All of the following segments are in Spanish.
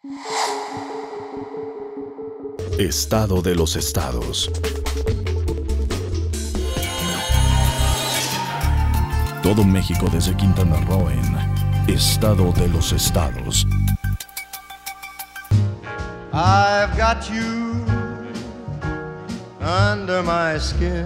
Estado de los estados. Todo México desde Quintana Roo en Estado de los estados. I've got you under my skin.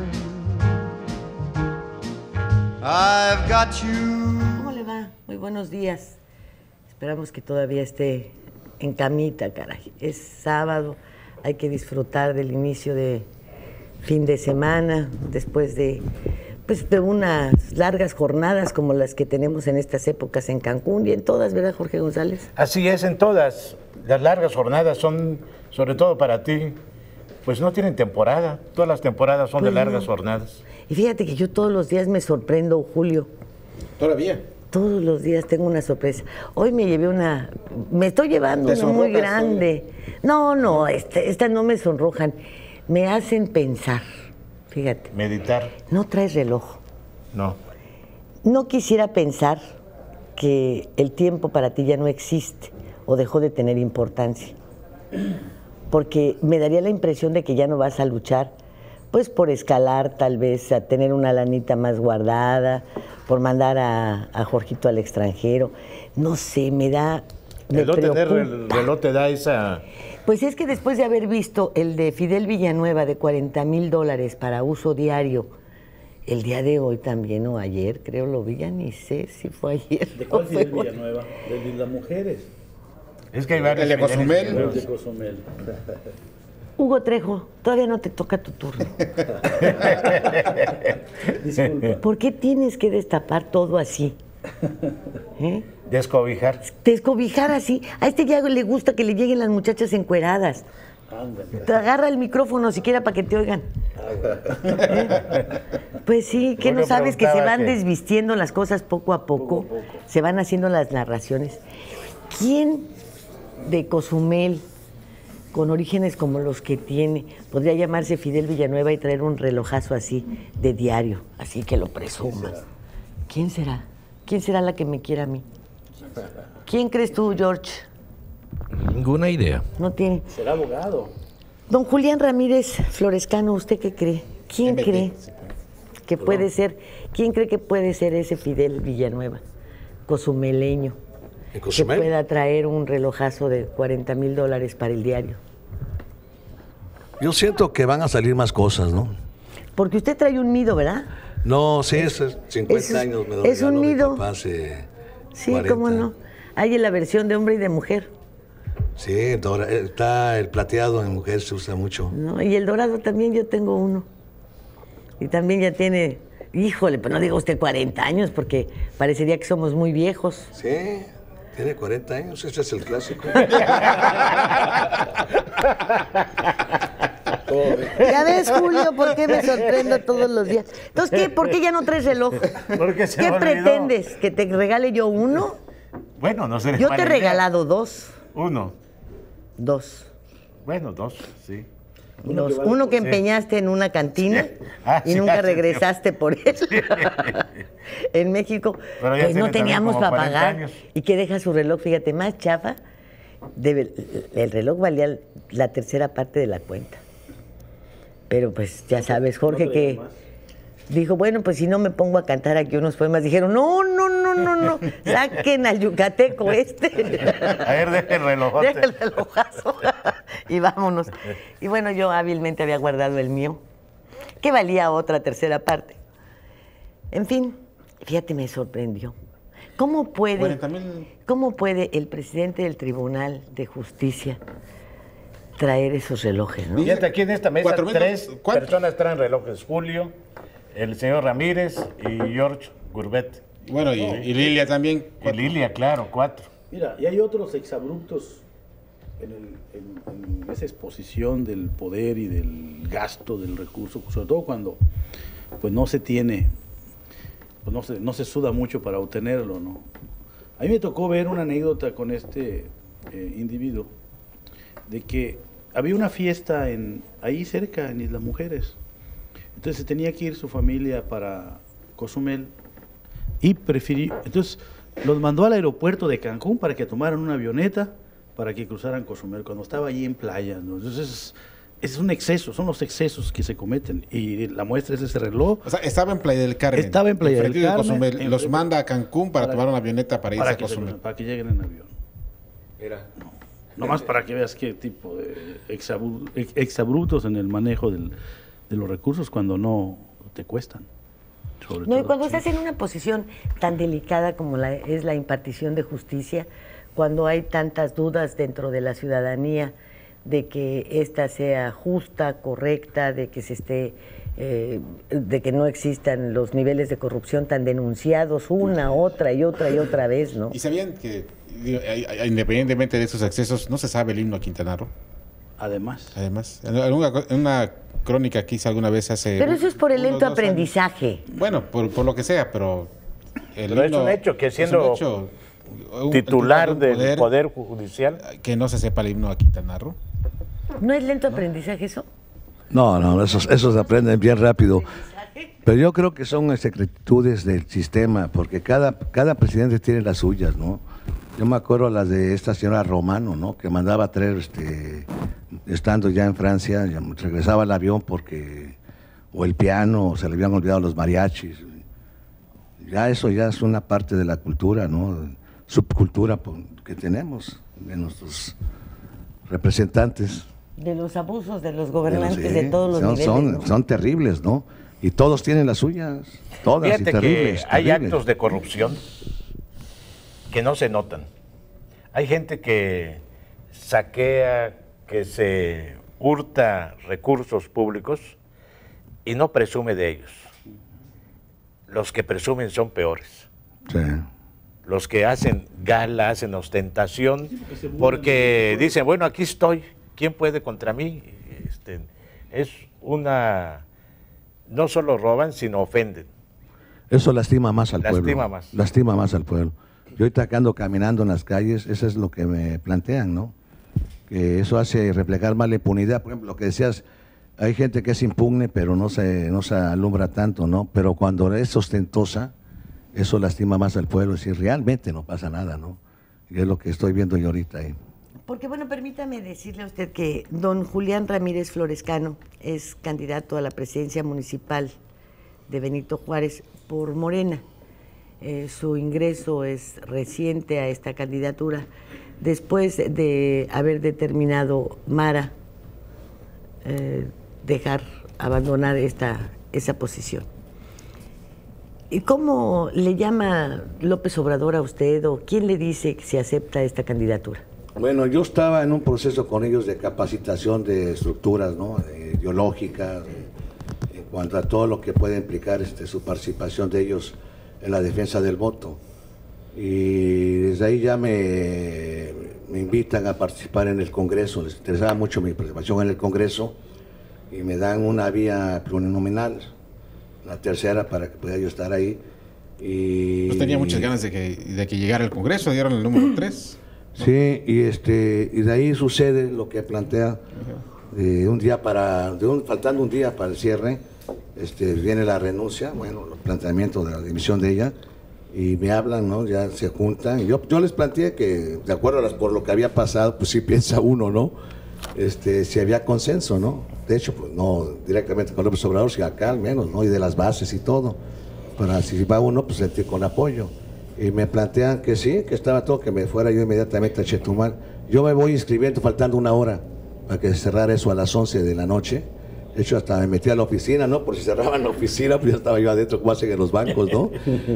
I've got you. ¿Cómo le va? Muy buenos días. Esperamos que todavía esté en camita, caray. Es sábado, hay que disfrutar del inicio de fin de semana, después de unas largas jornadas como las que tenemos en estas épocas en Cancún y en todas, ¿verdad, Jorge González? Así es, en todas. Las largas jornadas son, sobre todo para ti, pues no tienen temporada. Todas las temporadas son de largas jornadas. Y fíjate que yo todos los días me sorprendo, Julio. ¿Todavía? Todos los días tengo una sorpresa. Hoy me llevé me estoy llevando una muy grande. No, estas no me sonrojan. Me hacen pensar, fíjate. Meditar. No traes reloj. No. No quisiera pensar que el tiempo para ti ya no existe o dejó de tener importancia. Porque me daría la impresión de que ya no vas a luchar, pues por escalar tal vez, a tener una lanita más guardada, por mandar a Jorgito al extranjero. No sé, me No tener el reloj te da esa... Pues es que después de haber visto el de Fidel Villanueva de $40,000 para uso diario, el día de hoy también, o ayer, creo lo vi, ya ni sé si fue ayer. ¿De cuál Fidel Villanueva? ¿De las mujeres? Es que hay varios. El de Cozumel. El de Cozumel. Hugo Trejo, todavía no te toca tu turno. Disculpa. ¿Por qué tienes que destapar todo así? Descobijar. Descobijar así. A este ya le gusta que le lleguen las muchachas encueradas. Te agarra el micrófono siquiera para que te oigan. Pues sí, que no sabes que se van desvistiendo las cosas poco a poco. Se van haciendo las narraciones. ¿Quién de Cozumel, con orígenes como los que tiene, podría llamarse Fidel Villanueva y traer un relojazo así de diario, así que lo presumas? ¿Quién será? ¿Quién será la que me quiera a mí? ¿Quién crees tú, George? Ninguna idea. No tiene. Será abogado. Don Julián Ramírez Florescano, ¿usted qué cree? ¿Quién cree que puede ser? ¿Quién cree que puede ser ese Fidel Villanueva, cozumeleño? Que pueda traer un relojazo de $40,000 para el diario. Yo siento que van a salir más cosas, ¿no? Porque usted trae un nido, ¿verdad? No, sí, es 50 años me lo es un regaló mi nido. papá hace Sí, 40. cómo no. Hay en la versión de hombre y de mujer. Sí, está el plateado en mujer, se usa mucho. No, y el dorado también, yo tengo uno. Y también ya tiene, híjole, pues no diga usted 40 años, porque parecería que somos muy viejos. Sí, tiene 40 años, ese es el clásico. Ya ves, Julio, ¿por qué me sorprendo todos los días? Entonces, ¿qué? ¿Por qué ya no traes reloj? Porque se ¿Qué me olvidó. pretendes? ¿Que te regale yo uno? Bueno, no sé. Yo te he regalado dos. Uno. Dos. Bueno, dos, sí. Uno que empeñaste en una cantina y sí, nunca hace regresaste por él. En México, Pero ya pues no tiene también teníamos como para 40 pagar. años. Y que deja su reloj, fíjate, más chafa. El reloj valía la tercera parte de la cuenta. Pero pues ya sabes, Jorge, que dijo, bueno, pues si no me pongo a cantar aquí unos poemas. Dijeron, no, saquen al yucateco este. A ver, deja el relojote. Deja el relojazo y vámonos. Y bueno, yo hábilmente había guardado el mío, que valía otra tercera parte. En fin, fíjate, me sorprendió. ¿Cómo puede el presidente del Tribunal de Justicia traer esos relojes, no? Fíjate, aquí en esta mesa tres personas traen relojes. Julio, el señor Ramírez y George Gurbet. Bueno, y Lilia también. Y Lilia, claro, 4. Mira, y hay otros exabruptos en esa exposición del poder y del gasto del recurso, sobre todo cuando pues no se tiene, pues no se suda mucho para obtenerlo, ¿no? A mí me tocó ver una anécdota con este individuo de que había una fiesta ahí cerca, en Islas Mujeres. Entonces tenía que ir su familia para Cozumel y prefirió, entonces los mandó al aeropuerto de Cancún para que tomaran una avioneta para que cruzaran Cozumel cuando estaba allí en playa, ¿no? Entonces es un exceso, son los excesos que se cometen y la muestra es ese reloj. O sea, estaba en Playa del Carmen. Estaba en Playa del Enfrente de Carmen, Cozumel. Los manda a Cancún para tomar una avioneta para irse a Cozumel. Para que lleguen en avión. Nomás para que veas qué tipo de exabruptos en el manejo de los recursos cuando no te cuestan. No, y cuando estás en una posición tan delicada como es la impartición de justicia, cuando hay tantas dudas dentro de la ciudadanía de que ésta sea justa, correcta, de que de que no existan los niveles de corrupción tan denunciados una, otra y otra vez, ¿no? ¿Y sabían que, independientemente de esos excesos, no se sabe el himno a Quintana Roo? Además, en una crónica que hice alguna vez hace... Pero eso es por el lento aprendizaje. Bueno, por lo que sea, pero... Pero es un hecho que siendo titular del Poder Judicial... Que no se sepa el himno a Quintana Roo. ¿No es lento aprendizaje eso? No, esos aprenden bien rápido. Pero yo creo que son actitudes del sistema, porque cada presidente tiene las suyas, ¿no? Yo me acuerdo las de esta señora Romano, ¿no? Que mandaba a traer, estando ya en Francia, ya regresaba al avión porque o el piano, o se le habían olvidado los mariachis. Ya eso ya es una parte de la cultura, ¿no? Subcultura que tenemos de nuestros representantes. De los abusos de los gobernantes de todos los niveles, ¿no? Son terribles, ¿no? Y todos tienen las suyas, todas. Fíjate y terribles, que hay terribles actos de corrupción que no se notan. Hay gente que saquea, que se hurta recursos públicos y no presume de ellos. Los que presumen son peores. Sí. Los que hacen gala, hacen ostentación, porque dicen, bueno, aquí estoy, ¿quién puede contra mí? Es una... No solo roban, sino ofenden. Eso lastima más al pueblo. Lastima más al pueblo. Yo ahorita que ando caminando en las calles, eso es lo que me plantean, ¿no? Que eso hace reflejar más la impunidad. Por ejemplo, lo que decías, hay gente que es impugne, pero no se alumbra tanto, ¿no? Pero cuando es ostentosa, eso lastima más al pueblo. Si realmente no pasa nada, ¿no? Y es lo que estoy viendo yo ahorita ahí. Porque, bueno, permítame decirle a usted que don Julián Ramírez Florescano es candidato a la presidencia municipal de Benito Juárez por Morena. Su ingreso es reciente a esta candidatura, después de haber determinado Mara abandonar esa posición. ¿Y cómo le llama López Obrador a usted o quién le dice que se acepta esta candidatura? Bueno, yo estaba en un proceso con ellos de capacitación de estructuras, ¿no? Ideológicas, en cuanto a todo lo que puede implicar su participación de ellos en la defensa del voto. Y desde ahí ya me invitan a participar en el Congreso. Les interesaba mucho mi participación en el Congreso y me dan una vía plurinominal, la tercera para que pudiera yo estar ahí. Y pues tenía muchas ganas de que llegara el Congreso, dieron el número 3. Sí, y de ahí sucede lo que plantea, faltando un día para el cierre, viene la renuncia, bueno, el planteamiento de la dimisión de ella, y me hablan, ¿no? Ya se juntan, y yo les planteé que, de acuerdo por lo que había pasado, pues sí piensa uno, ¿no? Si había consenso, ¿no? De hecho, pues no directamente con López Obrador, sino acá al menos, ¿no? Y de las bases y todo, para si va uno, pues sentir con apoyo. Y me plantean que sí, que estaba todo, que me fuera yo inmediatamente a Chetumal. Yo me voy inscribiendo faltando una hora para que se cerrara eso a las 11 de la noche. De hecho, hasta me metí a la oficina, ¿no? Por si cerraban la oficina, pues ya estaba yo adentro, como hacen en los bancos, ¿no?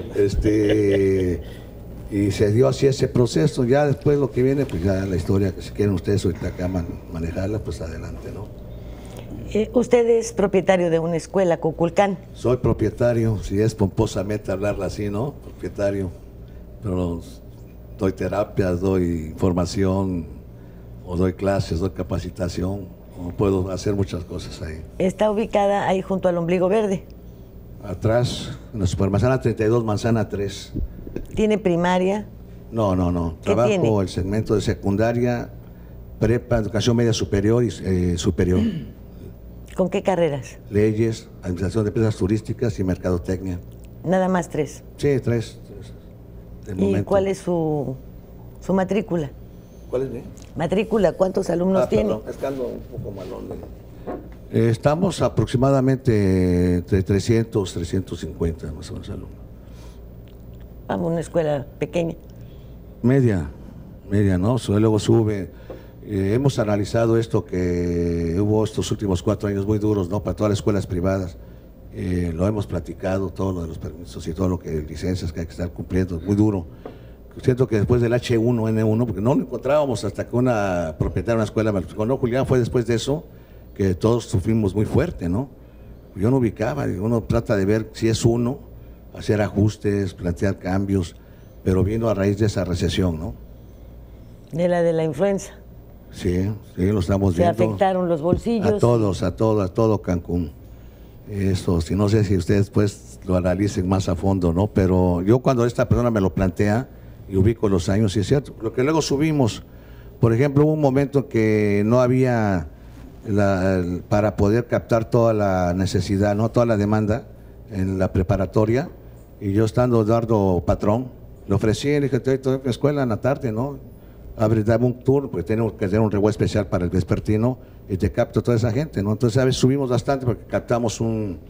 Y se dio así ese proceso. Ya después lo que viene, pues ya la historia, que si quieren ustedes ahorita acá manejarla, pues adelante, ¿no? Usted es propietario de una escuela, Cuculcán. Soy propietario, si es pomposamente hablarla así, ¿no? Propietario. Pero doy terapias, doy formación, o doy clases, doy capacitación, o puedo hacer muchas cosas ahí. ¿Está ubicada ahí junto al Ombligo Verde? Atrás, en la Supermanzana 32, Manzana 3. ¿Tiene primaria? No. Trabajo tiene? El segmento de secundaria, prepa, educación media superior y superior. ¿Con qué carreras? Leyes, administración de empresas turísticas y mercadotecnia. ¿Nada más 3? Sí, 3. ¿Y cuál es su matrícula? ¿Cuál es mi? Matrícula, ¿cuántos alumnos tiene? Perdón, es que ando un poco malón. Estamos aproximadamente entre 300, 350 más o menos alumnos. Vamos, una escuela pequeña. Media, ¿no? Luego sube. Hemos analizado esto que hubo estos últimos 4 años muy duros, ¿no? Para todas las escuelas privadas. Lo hemos platicado, todo lo de los permisos y todo lo que licencias que hay que estar cumpliendo, muy duro. Siento que después del H1N1, porque no lo encontrábamos hasta que una propietaria de una escuela me lo explicó, no, Julián, fue después de eso que todos sufrimos muy fuerte, ¿no? Yo no ubicaba, uno trata de ver si es uno, hacer ajustes, plantear cambios, pero vino a raíz de esa recesión, ¿no? De la influenza. Sí, lo estamos viendo. Se afectaron los bolsillos. A todo Cancún. Eso, si no sé si ustedes pues lo analicen más a fondo, ¿no? Pero yo cuando esta persona me lo plantea y ubico los años, sí es cierto. Lo que luego subimos, por ejemplo, hubo un momento que no había para poder captar toda la necesidad, ¿no? Toda la demanda en la preparatoria, y yo estando Eduardo Patrón, le ofrecí, le dije, te doy mi escuela en la tarde, ¿no? Dame un tour, porque tenemos que hacer un revuelo especial para el vespertino y te capto toda esa gente, ¿no? Entonces a veces subimos bastante porque captamos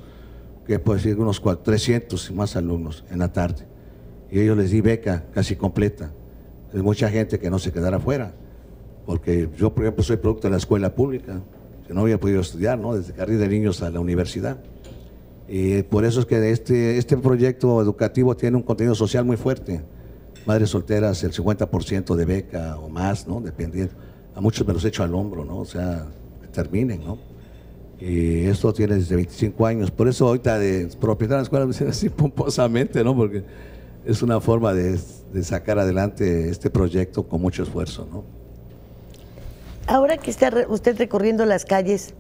unos 300 y más alumnos en la tarde. Y ellos les di beca casi completa. Hay mucha gente que no se quedara afuera, porque yo, por ejemplo, soy producto de la escuela pública, que no había podido estudiar, ¿no? Desde jardín de niños a la universidad. Y por eso es que este proyecto educativo tiene un contenido social muy fuerte. Madres solteras, el 50% de beca o más, ¿no? Dependiendo. A muchos me los echo al hombro, ¿no? O sea, que terminen, ¿no? Y esto tiene desde 25 años. Por eso ahorita de propietario de la escuela me dicen así pomposamente, ¿no? Porque es una forma de sacar adelante este proyecto con mucho esfuerzo, ¿no? Ahora que está usted recorriendo las calles,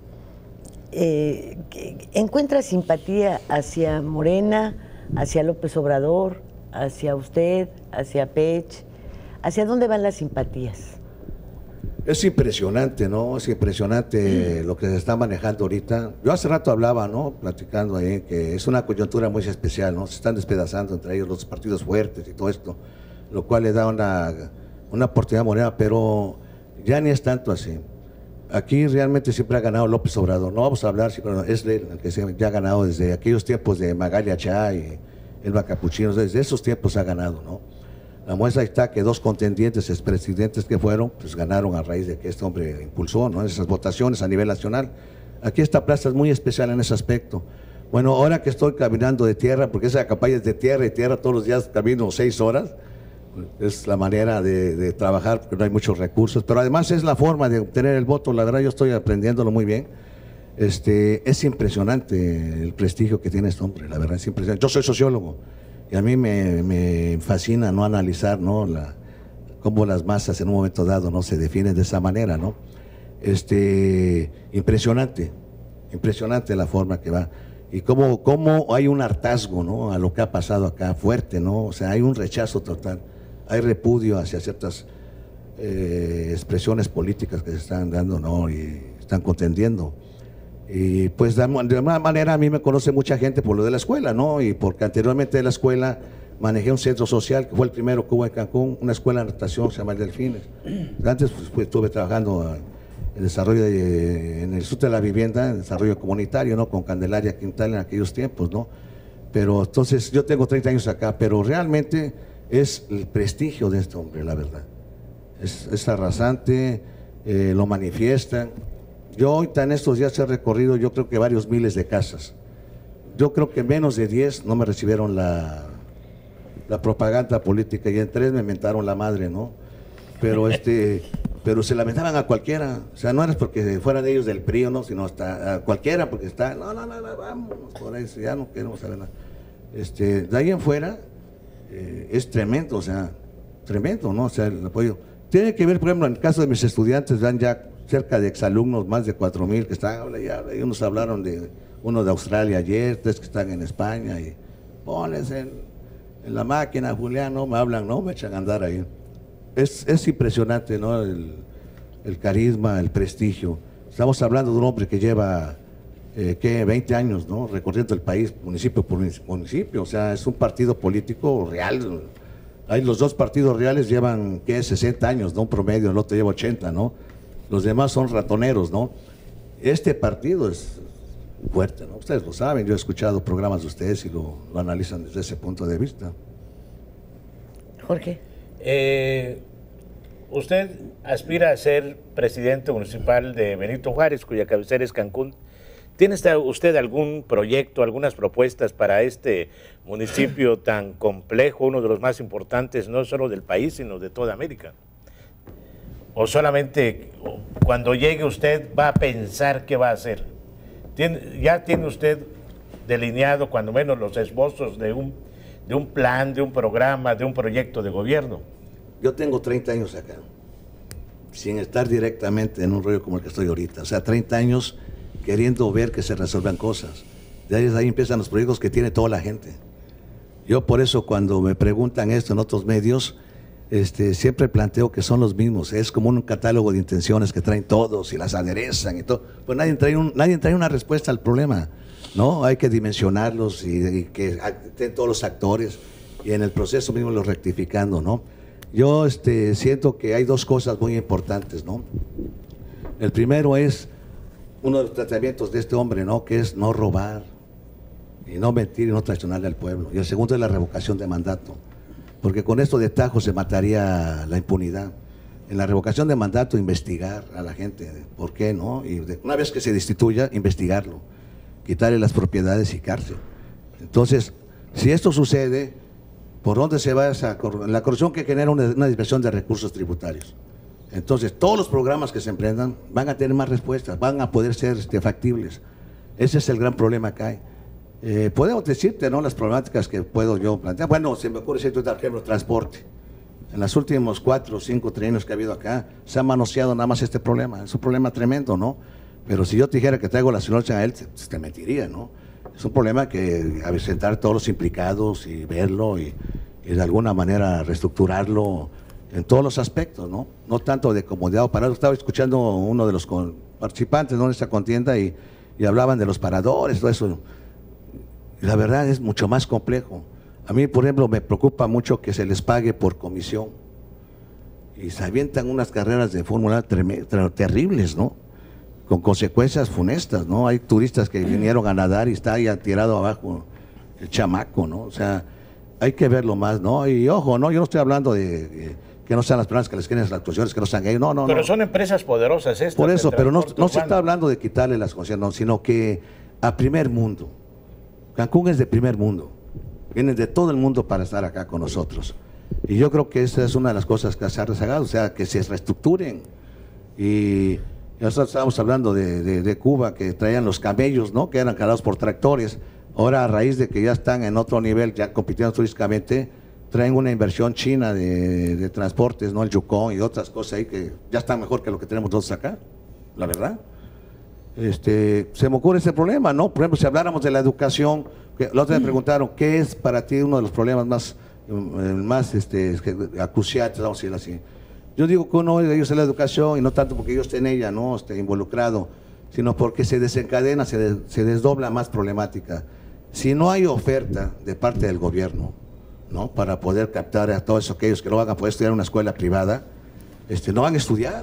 ¿encuentra simpatía hacia Morena, hacia López Obrador, hacia usted, hacia Pech? ¿Hacia dónde van las simpatías? Es impresionante, ¿no? Es impresionante lo que se está manejando ahorita. Yo hace rato hablaba, ¿no? Platicando ahí, que es una coyuntura muy especial, ¿no? Se están despedazando entre ellos los partidos fuertes y todo esto, lo cual le da una oportunidad a Morena, pero ya ni es tanto así. Aquí realmente siempre ha ganado López Obrador. No vamos a hablar, pero es el que ya ha ganado desde aquellos tiempos de Magalia Chá y Elba Capuchino, desde esos tiempos ha ganado, ¿no? La muestra está que 2 contendientes, expresidentes que fueron, pues ganaron a raíz de que este hombre impulsó, ¿no? Esas votaciones a nivel nacional. Aquí esta plaza es muy especial en ese aspecto. Bueno, ahora que estoy caminando de tierra, porque esa campaña es de tierra y tierra, todos los días camino 6 horas, es la manera de trabajar, porque no hay muchos recursos, pero además es la forma de obtener el voto. La verdad yo estoy aprendiéndolo muy bien. Es impresionante el prestigio que tiene este hombre, la verdad es impresionante. Yo soy sociólogo y a mí me fascina, ¿no? Analizar, ¿no? Cómo las masas en un momento dado, ¿no? Se definen de esa manera, ¿no? Impresionante la forma que va. Y cómo hay un hartazgo, ¿no? A lo que ha pasado acá, fuerte, ¿no? O sea, hay un rechazo total, hay repudio hacia ciertas expresiones políticas que se están dando, ¿no? Y están contendiendo. Y pues de alguna manera a mí me conoce mucha gente por lo de la escuela, ¿no? Y porque anteriormente de la escuela manejé un centro social que fue el primero que hubo en Cancún, una escuela de natación, se llama el Delfines. Antes pues, estuve trabajando en desarrollo en el Instituto de la Vivienda, en desarrollo comunitario, ¿no? Con Candelaria Quintal en aquellos tiempos, ¿no? Pero entonces yo tengo 30 años acá, pero realmente es el prestigio de este hombre, la verdad. Es arrasante, lo manifiestan. Yo ahorita en estos días he recorrido yo creo que varios miles de casas. Yo creo que menos de 10 no me recibieron la propaganda política y en 3 me mentaron la madre, ¿no? Pero pero se lamentaban a cualquiera, o sea, no era porque fueran ellos del PRI, ¿no? Sino hasta a cualquiera, porque está, no, vámonos por ahí, ya no queremos saber nada. De ahí en fuera es tremendo, o sea, tremendo, ¿no? O sea, el apoyo. Tiene que ver, por ejemplo, en el caso de mis estudiantes, dan ya cerca de exalumnos, más de 4,000 que están, y unos hablaron de uno de Australia ayer, 3 que están en España, y pones en la máquina, Julián, no me hablan, no me echan a andar ahí. Es impresionante, ¿no? El carisma, el prestigio. Estamos hablando de un hombre que lleva 20 años, ¿no? Recorriendo el país, municipio por municipio, o sea, es un partido político real, Ahí los dos partidos reales llevan, ¿qué? 60 años, ¿no? Un promedio, el otro lleva 80, ¿no? Los demás son ratoneros, ¿no? Este partido es fuerte, ¿no? Ustedes lo saben, yo he escuchado programas de ustedes y lo analizan desde ese punto de vista. Jorge. Usted aspira a ser presidente municipal de Benito Juárez, cuya cabecera es Cancún. ¿Tiene usted algún proyecto, algunas propuestas para este municipio tan complejo, uno de los más importantes, no solo del país, sino de toda América? ¿O solamente cuando llegue usted va a pensar qué va a hacer? ¿Ya tiene usted delineado cuando menos los esbozos de un plan, de un programa, de un proyecto de gobierno? Yo tengo 30 años acá, sin estar directamente en un rollo como el que estoy ahorita. O sea, 30 años queriendo ver que se resuelvan cosas. De ahí empiezan los proyectos que tiene toda la gente. Yo por eso cuando me preguntan esto en otros medios, siempre planteo que son los mismos. Es como un catálogo de intenciones que traen todos y las aderezan y todo. Pues nadie trae una respuesta al problema, ¿no? Hay que dimensionarlos y que estén todos los actores y en el proceso mismo los rectificando, ¿no? Yo siento que hay dos cosas muy importantes, ¿no? El primero es uno de los tratamientos de este hombre, ¿no? Que es no robar y no mentir y no traicionarle al pueblo. Y el segundo es la revocación de mandato, porque con esto de tajo se mataría la impunidad. En la revocación de mandato investigar a la gente, ¿por qué no? Y una vez que se destituya, investigarlo, quitarle las propiedades y cárcel. Entonces, si esto sucede, ¿por dónde se va la corrupción que genera una dispersión de recursos tributarios? Entonces, todos los programas que se emprendan van a tener más respuestas, van a poder ser factibles. Ese es el gran problema que hay. Podemos decirte, ¿no?, las problemáticas que puedo yo plantear. Bueno, se me ocurre decirte, por ejemplo, transporte. En los últimos 4 o 5 trienios que ha habido acá, se ha manoseado nada más este problema. Es un problema tremendo, ¿no? Pero si yo te dijera que traigo la solución a él, te mentiría, ¿no? Es un problema que a sentar todos los implicados y verlo y de alguna manera reestructurarlo en todos los aspectos, ¿no? No tanto de comodidad o parado. Estaba escuchando uno de los participantes, ¿no?, en esta contienda y hablaban de los paradores, todo eso. Y la verdad es mucho más complejo. A mí, por ejemplo, me preocupa mucho que se les pague por comisión. Y se avientan unas carreras de Fórmula terribles, ¿no? Con consecuencias funestas, ¿no? Hay turistas que vinieron a nadar y está ahí tirado abajo el chamaco, ¿no? O sea, hay que verlo más, ¿no? Y ojo, ¿no? Yo no estoy hablando de que no sean las personas que les quieren las actuaciones, que no sean ellos, no. Pero son empresas poderosas estas. Por eso, pero no se está hablando de quitarle las concesiones, no, sino que a primer mundo. Cancún es de primer mundo. Vienen de todo el mundo para estar acá con nosotros. Y yo creo que esa es una de las cosas que se ha rezagado, o sea, que se reestructuren. Y nosotros estábamos hablando de Cuba, que traían los camellos, ¿no?, que eran cargados por tractores. Ahora, a raíz de que ya están en otro nivel, ya compitiendo turísticamente, traen una inversión china de transportes, ¿no?, el Yukon y otras cosas ahí que ya están mejor que lo que tenemos nosotros acá, la verdad. Se me ocurre ese problema, ¿no? Por ejemplo, si habláramos de la educación, que la otra me preguntaron, ¿qué es para ti uno de los problemas más acuciantes, vamos a decirlo así? Yo digo que uno de ellos es la educación, y no tanto porque yo esté en ella, ¿no?, involucrado, sino porque se desencadena, se desdobla más problemática. Si no hay oferta de parte del gobierno, ¿no?, para poder captar a todos aquellos que no van a poder estudiar en una escuela privada, no van a estudiar,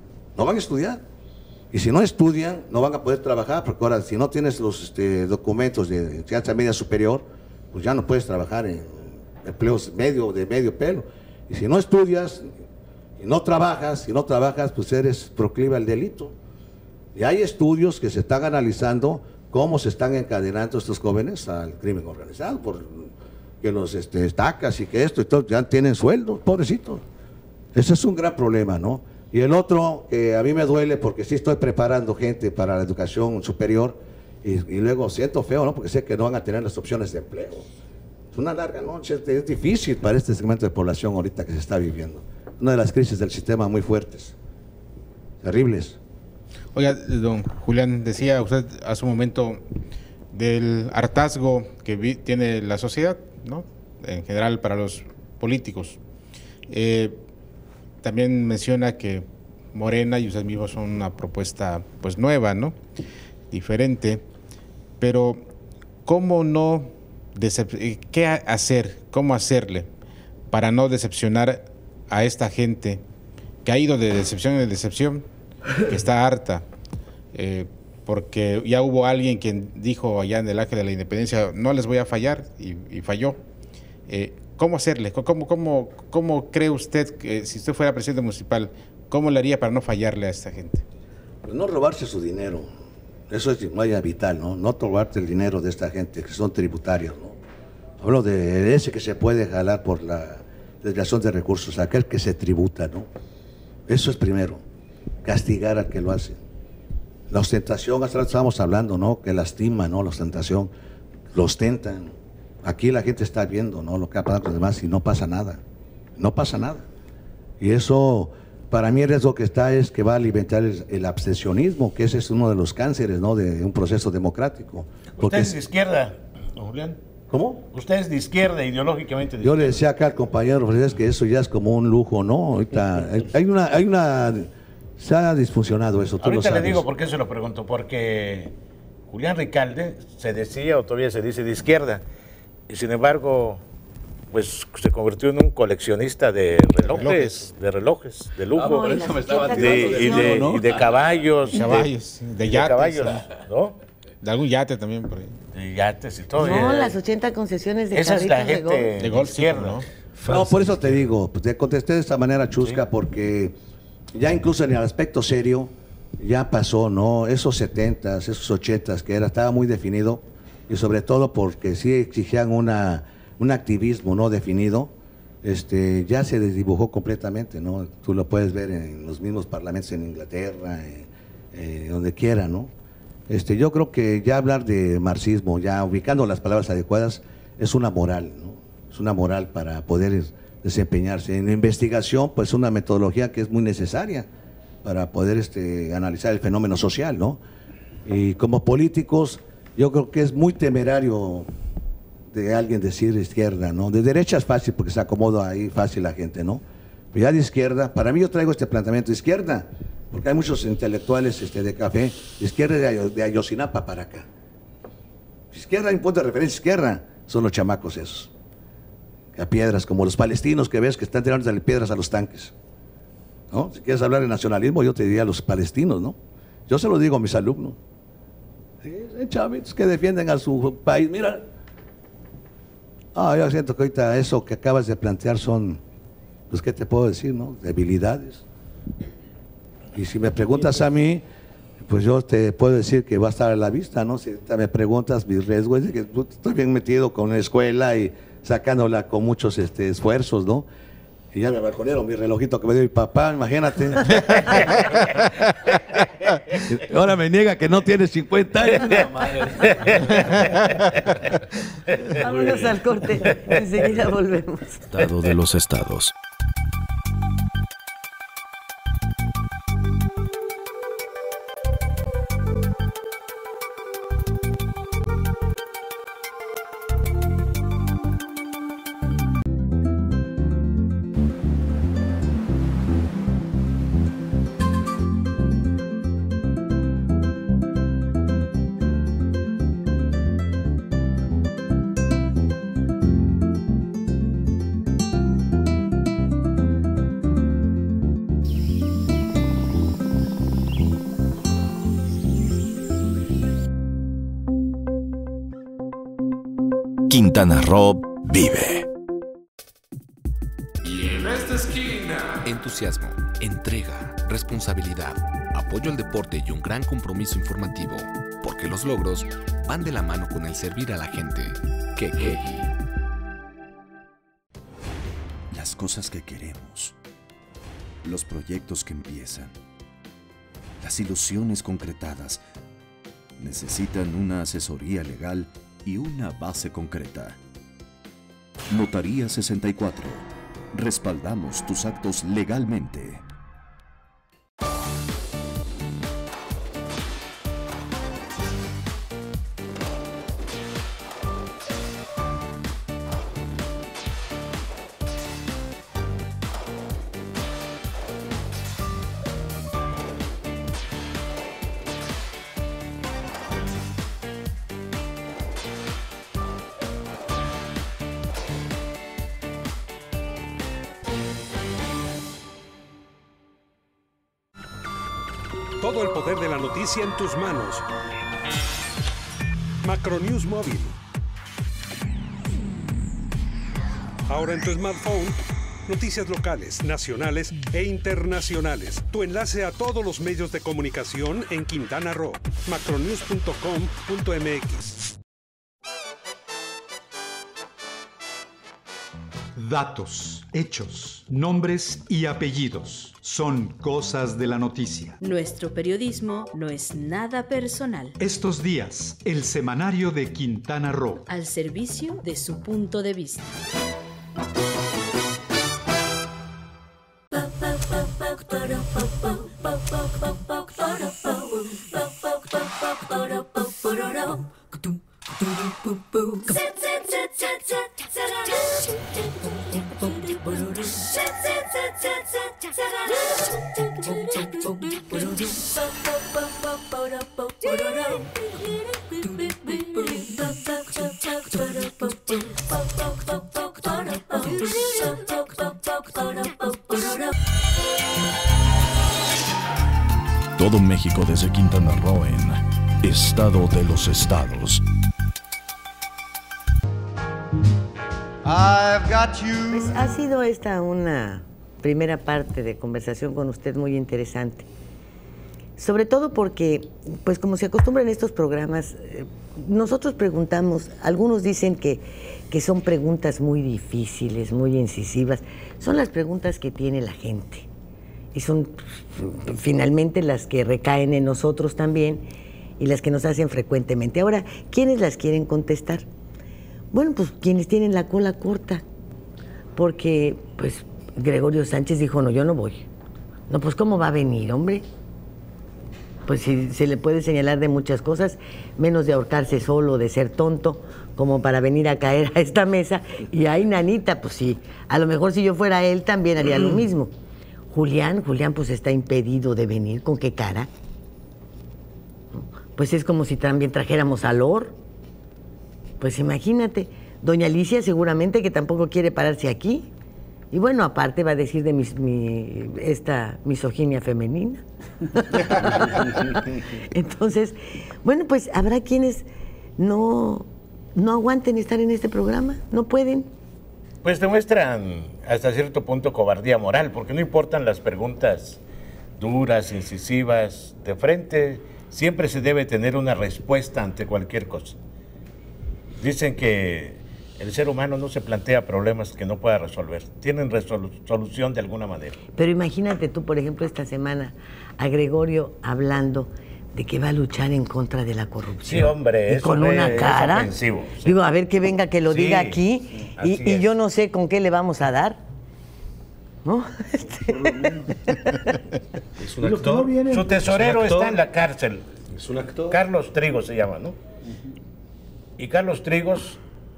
Y si no estudian, no van a poder trabajar, porque ahora, si no tienes los documentos de enseñanza media superior, pues ya no puedes trabajar en empleos de medio pelo. Y si no estudias y no trabajas, pues eres proclive al delito. Y hay estudios que se están analizando cómo se están encadenando estos jóvenes al crimen organizado, por que los estacas y que esto y todo, ya tienen sueldos, pobrecitos. Ese es un gran problema, ¿no? Y el otro, que a mí me duele porque sí estoy preparando gente para la educación superior y luego siento feo, ¿no?, porque sé que no van a tener las opciones de empleo. Es una larga noche, es difícil para este segmento de población ahorita que se está viviendo. Una de las crisis del sistema muy fuertes, terribles. Oiga, don Julián, decía usted hace un momento del hartazgo que tiene la sociedad, ¿no?, en general para los políticos. También menciona que Morena y ustedes mismos son una propuesta pues nueva, ¿no?, diferente, pero ¿cómo no qué hacer, cómo hacerle para no decepcionar a esta gente que ha ido de decepción en decepción, que está harta? Porque ya hubo alguien quien dijo allá en el Ángel de la Independencia, no les voy a fallar, y falló. ¿Cómo hacerle? ¿Cómo cree usted que si usted fuera presidente municipal, cómo le haría para no fallarle a esta gente? Pues no robarse su dinero, eso es muy vital, ¿no? No robarte el dinero de esta gente que son tributarios, ¿no? Hablo de ese que se puede jalar por la desviación de recursos, aquel que se tributa, ¿no? Eso es primero, castigar al que lo hace. La ostentación, hasta ahora estábamos hablando, ¿no? Que lastima, ¿no? La ostentación, lo ostentan. Aquí la gente está viendo, ¿no? Lo que ha pasado con los demás y no pasa nada. No pasa nada. Y eso, para mí el riesgo que está es que va a alimentar el abstencionismo, que ese es uno de los cánceres, ¿no? De un proceso democrático. Usted es de izquierda, don Julián. ¿Cómo? Usted es de izquierda, ideológicamente de Yo izquierda. le decía acá al compañero Rodríguez que eso ya es como un lujo, ¿no? Ahorita se ha disfuncionado eso, tú lo Ahorita sabes. le digo por qué se lo pregunto, porque Julián Ricalde se decía, o todavía se dice, de izquierda, y sin embargo, pues se convirtió en un coleccionista de relojes, de lujo, por eso me estaba y de caballos, De yates, caballos, ¿no? de algún yate también por ahí. De yates y todo. No, las 80 concesiones de esa es la carritos de gente golf. De golf, sí, izquierda, ¿no? No, por eso te digo, pues, te contesté de esta manera chusca, porque ya incluso en el aspecto serio ya pasó, ¿no? Esos 70s, esos 80s que estaba muy definido, y sobre todo porque sí exigían un activismo no definido, ya se desdibujó completamente, ¿no? Tú lo puedes ver en los mismos parlamentos en Inglaterra, donde quiera, ¿no? Yo creo que ya hablar de marxismo, ya ubicando las palabras adecuadas, es una moral, ¿no? Es una moral para poder desempeñarse. En la investigación, pues una metodología que es muy necesaria para poder analizar el fenómeno social, ¿no? Y como políticos, yo creo que es muy temerario de alguien decir izquierda, ¿no? De derecha es fácil porque se acomoda ahí fácil la gente, ¿no? Pero ya de izquierda, para mí yo traigo este planteamiento de izquierda, porque hay muchos intelectuales de café, de izquierda de Ayotzinapa para acá. Izquierda, hay un punto de referencia, izquierda, son los chamacos esos. A piedras, como los palestinos que ves que están tirándole piedras a los tanques, ¿no? Si quieres hablar de nacionalismo, yo te diría a los palestinos, ¿no? Yo se lo digo a mis alumnos. Sí, chavitos que defienden a su país, mira. Yo siento que ahorita eso que acabas de plantear son, pues, ¿qué te puedo decir, no? Debilidades. Y si me preguntas a mí, pues yo te puedo decir que va a estar a la vista, ¿no? Si me preguntas, mi riesgo es de que estoy bien metido con la escuela y sacándola con muchos esfuerzos, ¿no? Y ya me balconearon mi relojito que me dio mi papá, imagínate. Ahora me niega que no tiene 50 años. No, madre. Vámonos al corte, enseguida volvemos. Estado de los estados. Quintana Roo vive. Y en esta esquina, entusiasmo, entrega, responsabilidad, apoyo al deporte y un gran compromiso informativo, porque los logros van de la mano con el servir a la gente. Kekegi. Las cosas que queremos, los proyectos que empiezan, las ilusiones concretadas, necesitan una asesoría legal y una base concreta. Notaría 64. Respaldamos tus actos legalmente. Todo el poder de la noticia en tus manos. Macronews Móvil. Ahora en tu smartphone, noticias locales, nacionales e internacionales. Tu enlace a todos los medios de comunicación en Quintana Roo. macronews.com.mx. Datos, hechos, nombres y apellidos son cosas de la noticia. Nuestro periodismo no es nada personal. Estos días, el semanario de Quintana Roo. Al servicio de su punto de vista. Todo México desde Quintana Roo en Estado de los Estados. Pues ha sido esta una primera parte de conversación con usted muy interesante. Sobre todo porque, pues como se acostumbra en estos programas, nosotros preguntamos, algunos dicen que son preguntas muy difíciles, muy incisivas. Son las preguntas que tiene la gente. Y son finalmente las que recaen en nosotros también y las que nos hacen frecuentemente. Ahora, ¿quiénes las quieren contestar? Bueno, pues quienes tienen la cola corta, porque pues Gregorio Sánchez dijo, no, yo no voy. No, pues ¿cómo va a venir, hombre? Pues si se le puede señalar de muchas cosas, menos de ahorcarse solo, de ser tonto, como para venir a caer a esta mesa. Y ay, nanita, pues sí, a lo mejor si yo fuera él también haría lo mismo. Julián pues está impedido de venir, ¿con qué cara? Pues es como si también trajéramos a Lor. Pues imagínate, doña Alicia seguramente que tampoco quiere pararse aquí. Y bueno, aparte va a decir de esta misoginia femenina. Entonces, bueno, pues habrá quienes no aguanten estar en este programa, no pueden. Pues demuestran hasta cierto punto cobardía moral, porque no importan las preguntas duras, incisivas, de frente, siempre se debe tener una respuesta ante cualquier cosa. Dicen que el ser humano no se plantea problemas que no pueda resolver, tienen solución de alguna manera. Pero imagínate tú, por ejemplo, esta semana a Gregorio hablando de que va a luchar en contra de la corrupción. Sí, hombre, eso con una cara. Es ofensivo, sí. Digo, a ver que venga, que lo diga aquí, sí, y yo no sé con qué le vamos a dar. ¿No? Es un actor. Su tesorero está en la cárcel. Es un actor. Carlos Trigos se llama, ¿no? Y Carlos Trigos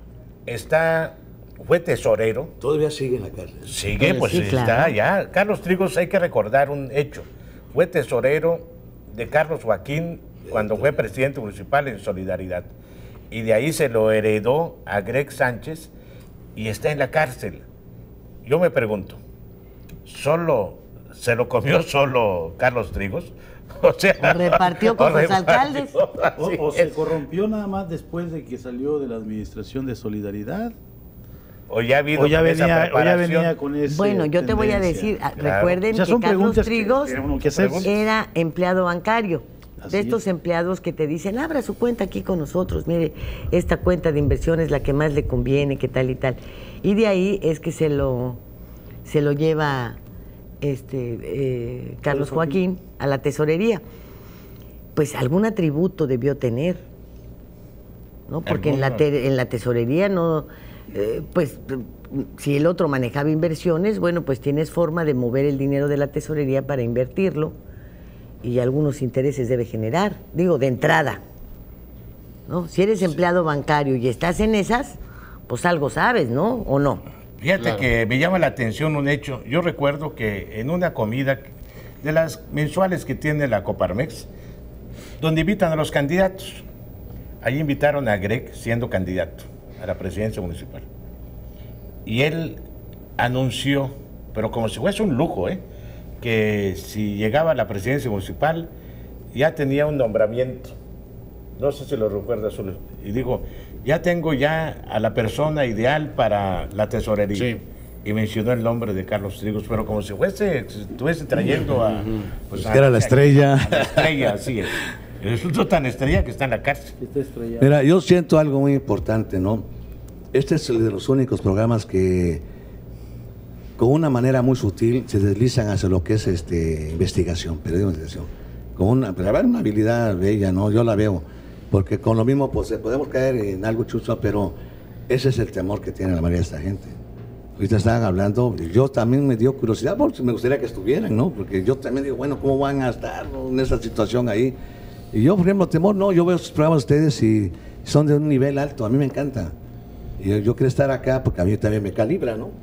fue tesorero. Todavía sigue en la cárcel. Sigue, pues sí, está claro. ya. Carlos Trigos, hay que recordar un hecho. Fue tesorero de Carlos Joaquín cuando fue presidente municipal en Solidaridad. Y de ahí se lo heredó a Greg Sánchez y está en la cárcel. Yo me pregunto, ¿se lo comió solo Carlos Trigos? O sea, o repartió con los alcaldes. O se corrompió nada más después de que salió de la administración de Solidaridad. O ya venía con ese. Bueno, yo te voy a decir, recuerden que Carlos Trigos era empleado bancario. De estos empleados que te dicen, abra su cuenta aquí con nosotros, mire, esta cuenta de inversión es la que más le conviene, que tal y tal. Y de ahí es que se lo lleva Carlos Joaquín a la tesorería. Pues algún atributo debió tener, ¿no? Porque en la tesorería no, pues si el otro manejaba inversiones, bueno, pues tienes forma de mover el dinero de la tesorería para invertirlo y algunos intereses debe generar, digo, de entrada, ¿no? Si eres empleado bancario y estás en esas, pues algo sabes, ¿no? ¿O no? Fíjate que me llama la atención un hecho. Yo recuerdo que en una comida de las mensuales que tiene la Coparmex, donde invitan a los candidatos, ahí invitaron a Greg siendo candidato a la presidencia municipal. Y él anunció, pero como si fuese un lujo, que si llegaba a la presidencia municipal, ya tenía un nombramiento, no sé si lo recuerdas, y dijo, ya tengo ya a la persona ideal para la tesorería. Sí. Y mencionó el nombre de Carlos Trigos, pero como si estuviese trayendo a... Pues era la estrella. A la estrella, así es. Resultó tan estrella que está en la cárcel. Mira, yo siento algo muy importante, ¿no? Este es de los únicos programas que, con una manera muy sutil, se deslizan hacia lo que es investigación, periodismo de investigación. Con una habilidad bella, ¿no? Yo la veo. Porque con lo mismo, pues podemos caer en algo chuzo, pero ese es el temor que tiene la mayoría de esta gente. Ahorita estaban hablando, yo también me dio curiosidad, porque me gustaría que estuvieran, ¿no? Porque yo también digo, bueno, ¿cómo van a estar, ¿no?, en esa situación ahí? Y yo, por ejemplo, temor, no, yo veo sus programas de ustedes y son de un nivel alto, a mí me encanta. Y yo quiero estar acá porque a mí también me calibra, ¿no?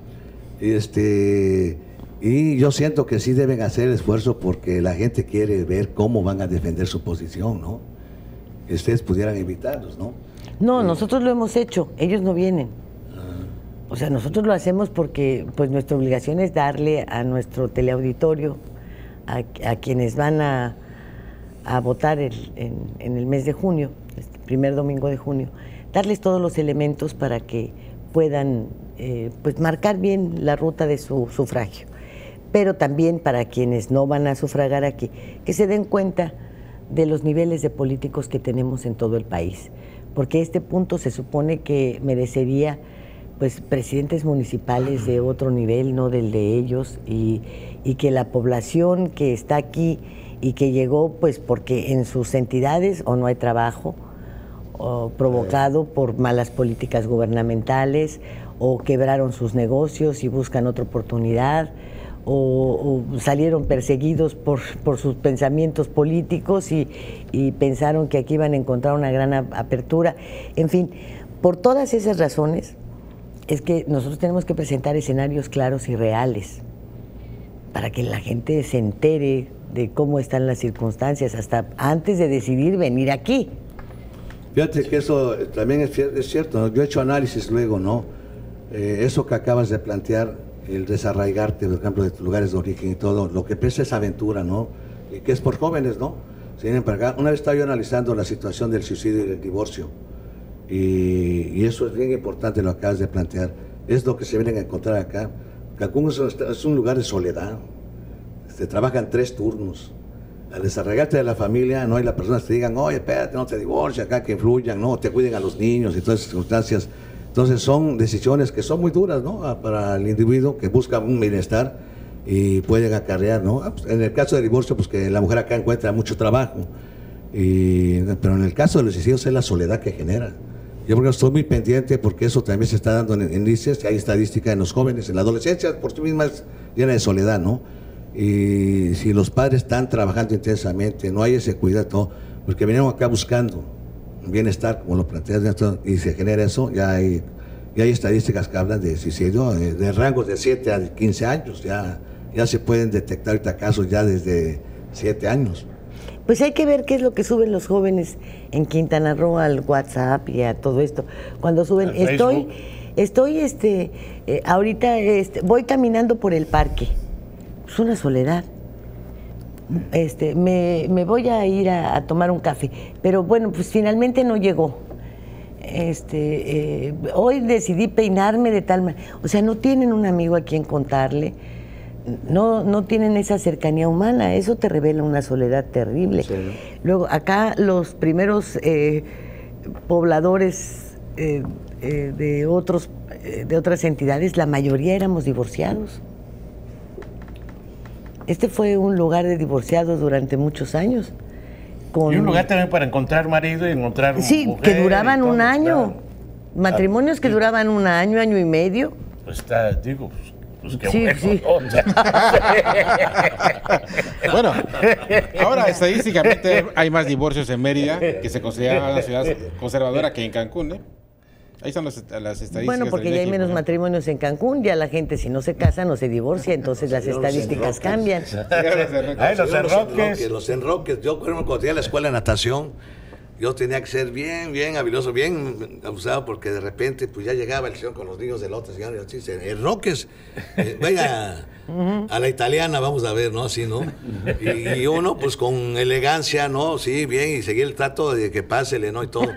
Y yo siento que sí deben hacer el esfuerzo porque la gente quiere ver cómo van a defender su posición, ¿no? Que ustedes pudieran invitarlos, ¿no? No, nosotros lo hemos hecho, ellos no vienen. O sea, nosotros lo hacemos porque pues nuestra obligación es darle a nuestro teleauditorio, a quienes van a votar en el mes de junio, este primer domingo de junio, darles todos los elementos para que puedan pues marcar bien la ruta de su sufragio. Pero también para quienes no van a sufragar aquí, que se den cuenta de los niveles de políticos que tenemos en todo el país. Porque este punto se supone que merecería pues presidentes municipales de otro nivel, no del de ellos, y que la población que está aquí y que llegó pues porque en sus entidades o no hay trabajo, o provocado por malas políticas gubernamentales, o quebraron sus negocios y buscan otra oportunidad, o salieron perseguidos por sus pensamientos políticos y pensaron que aquí iban a encontrar una gran apertura. En fin, por todas esas razones es que nosotros tenemos que presentar escenarios claros y reales para que la gente se entere de cómo están las circunstancias hasta antes de decidir venir aquí. Fíjate que eso también es cierto, ¿no? Yo he hecho análisis luego, ¿no? Eso que acabas de plantear, el desarraigarte, por ejemplo, de tus lugares de origen y todo, lo que pesa es aventura, ¿no? Y que es por jóvenes, ¿no? Una vez estaba yo analizando la situación del suicidio y del divorcio, y eso es bien importante lo que acabas de plantear. Es lo que se vienen a encontrar acá. Cancún es un lugar de soledad. Se trabajan 3 turnos. Al desarraigarte de la familia, no hay las personas que te digan, oye, espérate, no te divorcies acá, que influyan, no, te cuiden a los niños y todas esas circunstancias. Entonces son decisiones que son muy duras, ¿no? Para el individuo que busca un bienestar y pueden acarrear, ¿no? En el caso del divorcio, pues que la mujer acá encuentra mucho trabajo, pero en el caso de los suicidios es la soledad que genera. Yo porque estoy muy pendiente porque eso también se está dando en índices, hay estadística en los jóvenes, en la adolescencia por sí misma es llena de soledad, ¿no? Y si los padres están trabajando intensamente, no hay ese cuidado, porque venimos acá buscando bienestar, como lo planteas, y se genera eso, ya hay estadísticas que hablan de suicidio de rangos de 7 a 15 años, ya se pueden detectar ahorita casos ya desde 7 años. Pues hay que ver qué es lo que suben los jóvenes en Quintana Roo al WhatsApp y a todo esto. Cuando suben, ahorita voy caminando por el parque. Es una soledad. Me voy a ir a tomar un café, pero bueno, pues finalmente no llegó. Hoy decidí peinarme de tal manera. O sea, no tienen un amigo a quien contarle. No tienen esa cercanía humana, eso te revela una soledad terrible. Sí. Luego, acá los primeros pobladores de otras entidades, la mayoría éramos divorciados. Este fue un lugar de divorciados durante muchos años. Y un lugar también para encontrar marido y encontrar mujer. Que duraban un año. Claro. Matrimonios que duraban un año, año y medio. Pues digo... Pues qué sí, bueno. Sí. Bueno, ahora estadísticamente hay más divorcios en Mérida, que se considera una ciudad conservadora, que en Cancún, ¿eh? Ahí están las estadísticas. Bueno, porque ya hay menos matrimonios en Cancún, ya la gente si no se casa no se divorcia, entonces las estadísticas cambian. Los enroques. Yo cuando tenía la escuela de natación, yo tenía que ser bien habilidoso, bien abusado, porque de repente pues ya llegaba el señor con los niños de la otra señora y así, el Roques, venga a la italiana, vamos a ver, ¿no? Así, ¿no? Y uno pues con elegancia, ¿no? Sí, bien, y seguir el trato de que pásele, ¿no? Y todo.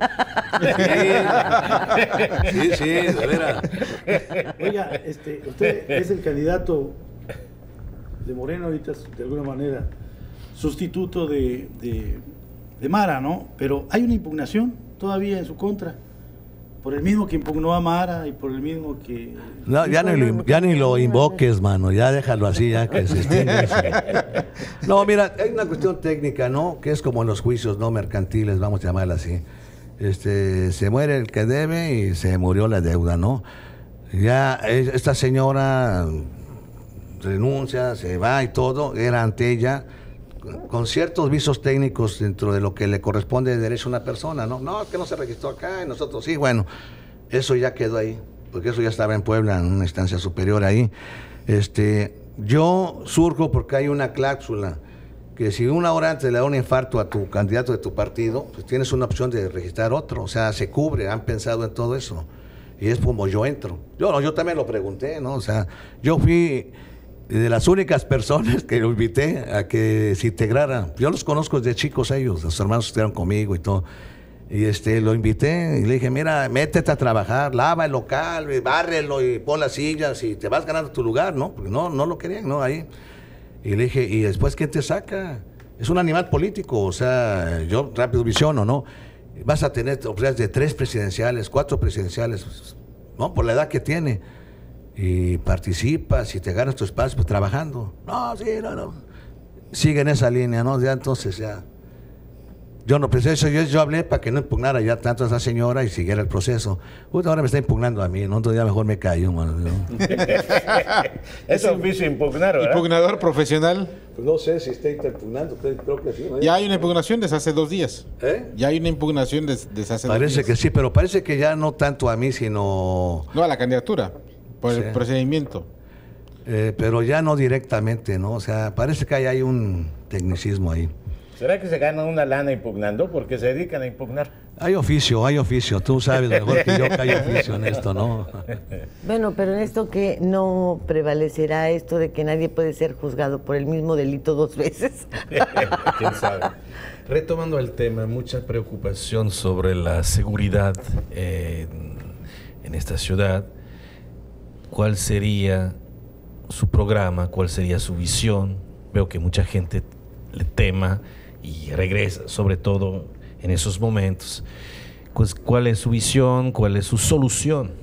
Sí, de veras. Oiga, usted es el candidato de Morena ahorita, de alguna manera, sustituto de Mara, ¿no? Pero hay una impugnación todavía en su contra, por el mismo que impugnó a Mara y por el mismo que... No, ya ni lo invoques, mano, ya déjalo así, ya que se extingue eso. No, mira, hay una cuestión técnica, ¿no? Que es como en los juicios, ¿no? Mercantiles, vamos a llamarla así. Se muere el que debe y se murió la deuda, ¿no? Ya esta señora renuncia, se va y todo, era ante ella, con ciertos visos técnicos dentro de lo que le corresponde de derecho a una persona, ¿no? No, que no se registró acá y nosotros sí, bueno, eso ya quedó ahí, porque eso ya estaba en Puebla, en una instancia superior ahí. Yo surjo porque hay una cláusula que si una hora antes le da un infarto a tu candidato de tu partido, pues tienes una opción de registrar otro, o sea, se cubre, han pensado en todo eso. Y es como yo entro. Yo también lo pregunté, ¿no? O sea, yo fui de las únicas personas que lo invité a que se integrara. Yo los conozco desde chicos ellos, los hermanos estuvieron conmigo y todo. Y lo invité y le dije, mira, métete a trabajar, lava el local, bárrelo y pon las sillas y te vas ganando tu lugar, ¿no? Porque no lo querían, ¿no? Ahí. Y le dije, ¿y después quién te saca? Es un animal político, o sea, yo rápido visiono, ¿no? Vas a tener oportunidades de 3 presidenciales, 4 presidenciales, ¿no? Por la edad que tiene. Y participas y te ganas tu espacio pues, trabajando. No, sí, no. Sigue en esa línea, ¿no? Ya entonces ya. Yo no pensé eso, yo hablé para que no impugnara ya tanto a esa señora y siguiera el proceso. Ahora me está impugnando a mí, ¿no? Entonces ya mejor me callo, mano, ¿no? Es oficio impugnar, ¿verdad? ¿Impugnador profesional? Pues no sé si está impugnando, creo que sí, ¿no? Ya hay una impugnación desde hace 2 días. Ya hay una impugnación desde hace 2 días. Parece que sí, pero parece que ya no tanto a mí, sino... No, a la candidatura, por el procedimiento. Pero ya no directamente, ¿no? O sea, parece que hay un tecnicismo ahí. ¿Será que se ganan una lana impugnando? Porque se dedican a impugnar. Hay oficio. Tú sabes mejor que yo que hay oficio en esto, ¿no? Bueno, pero en esto que no prevalecerá esto de que nadie puede ser juzgado por el mismo delito 2 veces. ¿Quién sabe? Retomando el tema, mucha preocupación sobre la seguridad en esta ciudad. ¿Cuál sería su programa? ¿Cuál sería su visión? Veo que mucha gente le tema y regresa, sobre todo en esos momentos. Pues, ¿cuál es su visión? ¿Cuál es su solución?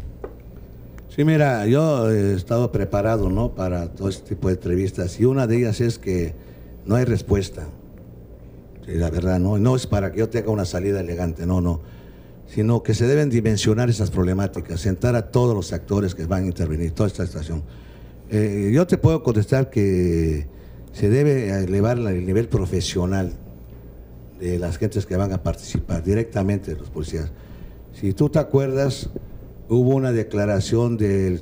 Sí, mira, yo he estado preparado, ¿no? Para todo este tipo de entrevistas y una de ellas es que no hay respuesta. Sí, la verdad, no es para que yo tenga una salida elegante, no, sino que se deben dimensionar esas problemáticas, sentar a todos los actores que van a intervenir, toda esta situación. Yo te puedo contestar que se debe elevar el nivel profesional de las gentes que van a participar, directamente de los policías. Si tú te acuerdas, hubo una declaración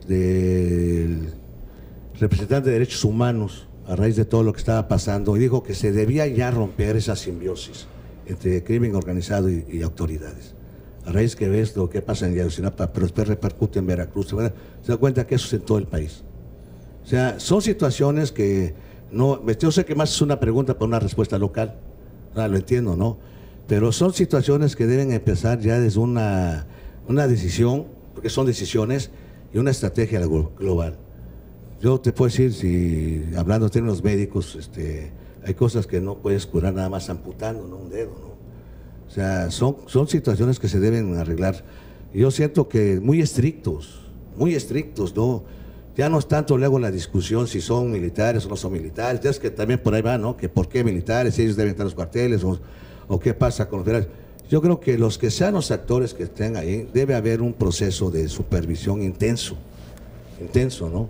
del representante de derechos humanos a raíz de todo lo que estaba pasando y dijo que se debía ya romper esa simbiosis entre crimen organizado y autoridades. A raíz que ves lo que pasa en Ayotzinapa, pero después repercute en Veracruz, se da cuenta que eso es en todo el país. O sea, son situaciones que no, yo sé que más es una pregunta para una respuesta local, lo entiendo, ¿no? Pero son situaciones que deben empezar ya desde una decisión, porque son decisiones, y una estrategia global. Yo te puedo decir, si hablando en términos médicos, hay cosas que no puedes curar nada más amputando, ¿no? Un dedo, ¿no? O sea, son situaciones que se deben arreglar. Yo siento que muy estrictos, ¿no? Ya no es tanto luego la discusión si son militares o no son militares, ya es que también por ahí va, ¿no? Que por qué militares, si ellos deben estar en los cuarteles o qué pasa con los federales. Yo creo que los que sean los actores que estén ahí, debe haber un proceso de supervisión intenso, ¿no?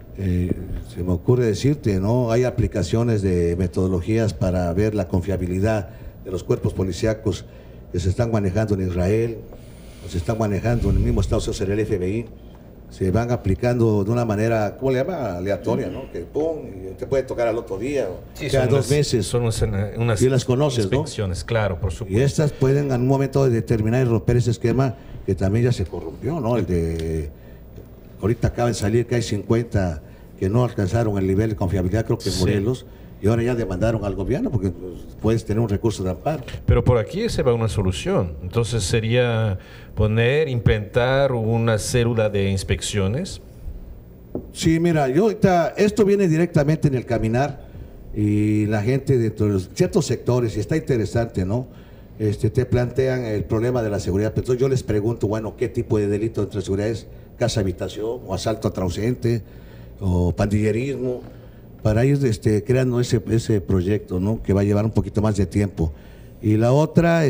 Se me ocurre decirte, ¿no? Hay aplicaciones de metodologías para ver la confiabilidad de los cuerpos policíacos que se están manejando en Israel, o se están manejando en el mismo Estado Social, el FBI. se van aplicando de una manera, ¿cómo le llama? Aleatoria, ¿no? Que pum, y te puede tocar al otro día, o cada 2 meses. Son unas y las conoces, inspecciones, ¿no? Claro, por supuesto. Y estas pueden en un momento determinar y romper ese esquema que también ya se corrompió, ¿no? El de, ahorita acaban de salir que hay 50 que no alcanzaron el nivel de confiabilidad, creo que en Morelos, y ahora ya demandaron al gobierno porque puedes tener un recurso de amparo. Pero por aquí se va una solución. Entonces sería implementar una célula de inspecciones. Sí, mira, yo ahorita, esto viene directamente en el caminar y la gente de ciertos sectores, y está interesante, ¿no? Te plantean el problema de la seguridad. Entonces yo les pregunto, bueno, ¿qué tipo de delito entre seguridad es? ¿Casa habitación o asalto a transeúnte o pandillerismo? Para ellos creando ese proyecto, ¿no? Que va a llevar un poquito más de tiempo. Y la otra,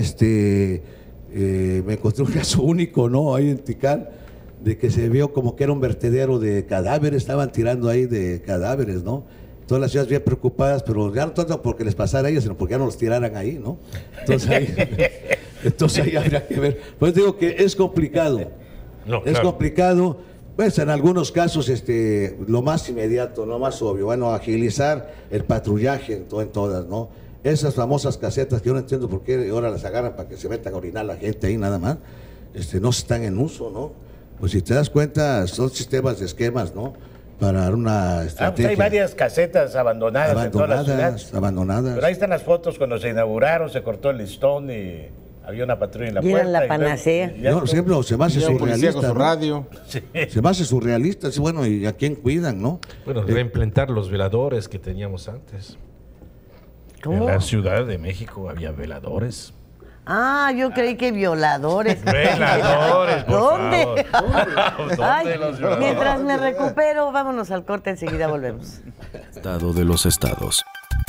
me encontré un caso único, ¿no? Ahí en Tikal, de que se vio como que era un vertedero de cadáveres, estaban tirando ahí de cadáveres, ¿no? Todas las ciudades bien preocupadas, pero ya no tanto porque les pasara a ellos, sino porque ya no los tiraran ahí, ¿no? Entonces ahí habría que ver. Pues digo que es complicado. No, es complicado. Pues en algunos casos lo más inmediato, lo más obvio, bueno, agilizar el patrullaje en todas, ¿no? Esas famosas casetas que yo no entiendo por qué ahora las agarran para que se metan a orinar la gente ahí nada más, no están en uso, ¿no? Pues si te das cuenta, son sistemas de esquemas, ¿no? Para una estrategia. Hay varias casetas abandonadas en todas las ciudades. Abandonadas. Pero ahí están las fotos cuando se inauguraron, se cortó el listón y había una patrulla en la puerta. Y era la panacea. No, siempre se me hace surrealista. Con su radio. Sí. Se me hace surrealista. Sí, bueno, ¿y a quién cuidan, no? Bueno, reimplementar los veladores que teníamos antes. ¿Cómo? En la Ciudad de México había veladores. Ah, yo creí que violadores. Veladores, por ¿Dónde? favor. Ay, ¿Dónde los violadores? mientras me recupero, vámonos al corte, enseguida volvemos. Estado de los estados.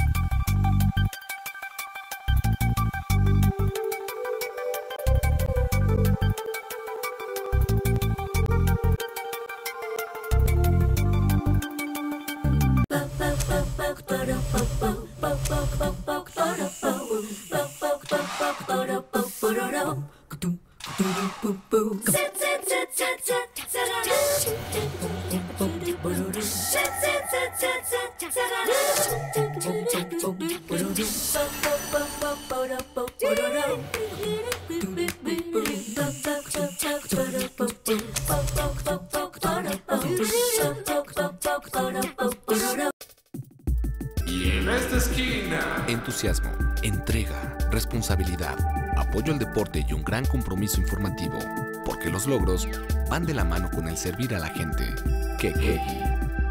Y en esta esquina, entusiasmo, entrega, responsabilidad, apoyo al deporte y un gran compromiso informativo, porque los logros van de la mano con el servir a la gente. Kekegi.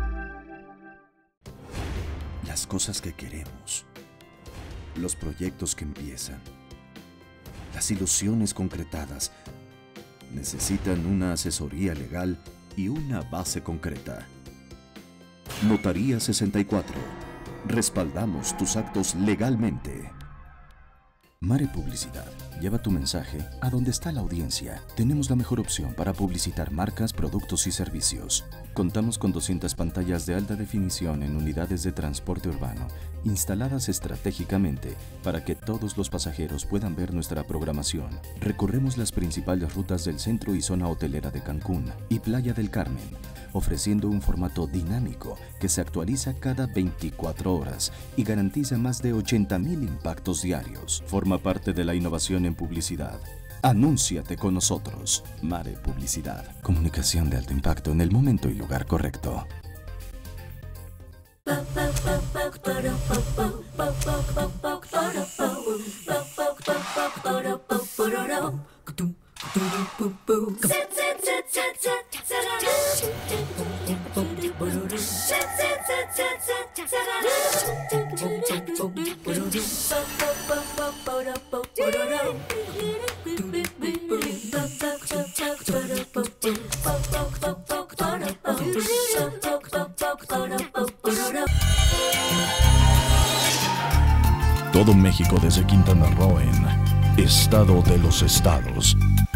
Las cosas que queremos, los proyectos que empiezan, las ilusiones concretadas necesitan una asesoría legal y una base concreta. Notaría 64. Respaldamos tus actos legalmente. Mare Publicidad. Lleva tu mensaje a donde está la audiencia. Tenemos la mejor opción para publicitar marcas, productos y servicios. Contamos con 200 pantallas de alta definición en unidades de transporte urbano, instaladas estratégicamente para que todos los pasajeros puedan ver nuestra programación. Recorremos las principales rutas del centro y zona hotelera de Cancún y Playa del Carmen, ofreciendo un formato dinámico que se actualiza cada 24 horas y garantiza más de 80,000 impactos diarios. Forma parte de la innovación en publicidad. Anúnciate con nosotros. Mare Publicidad. Comunicación de alto impacto en el momento y lugar correcto. Todo México desde Quintana Roo en Estado de los Estados.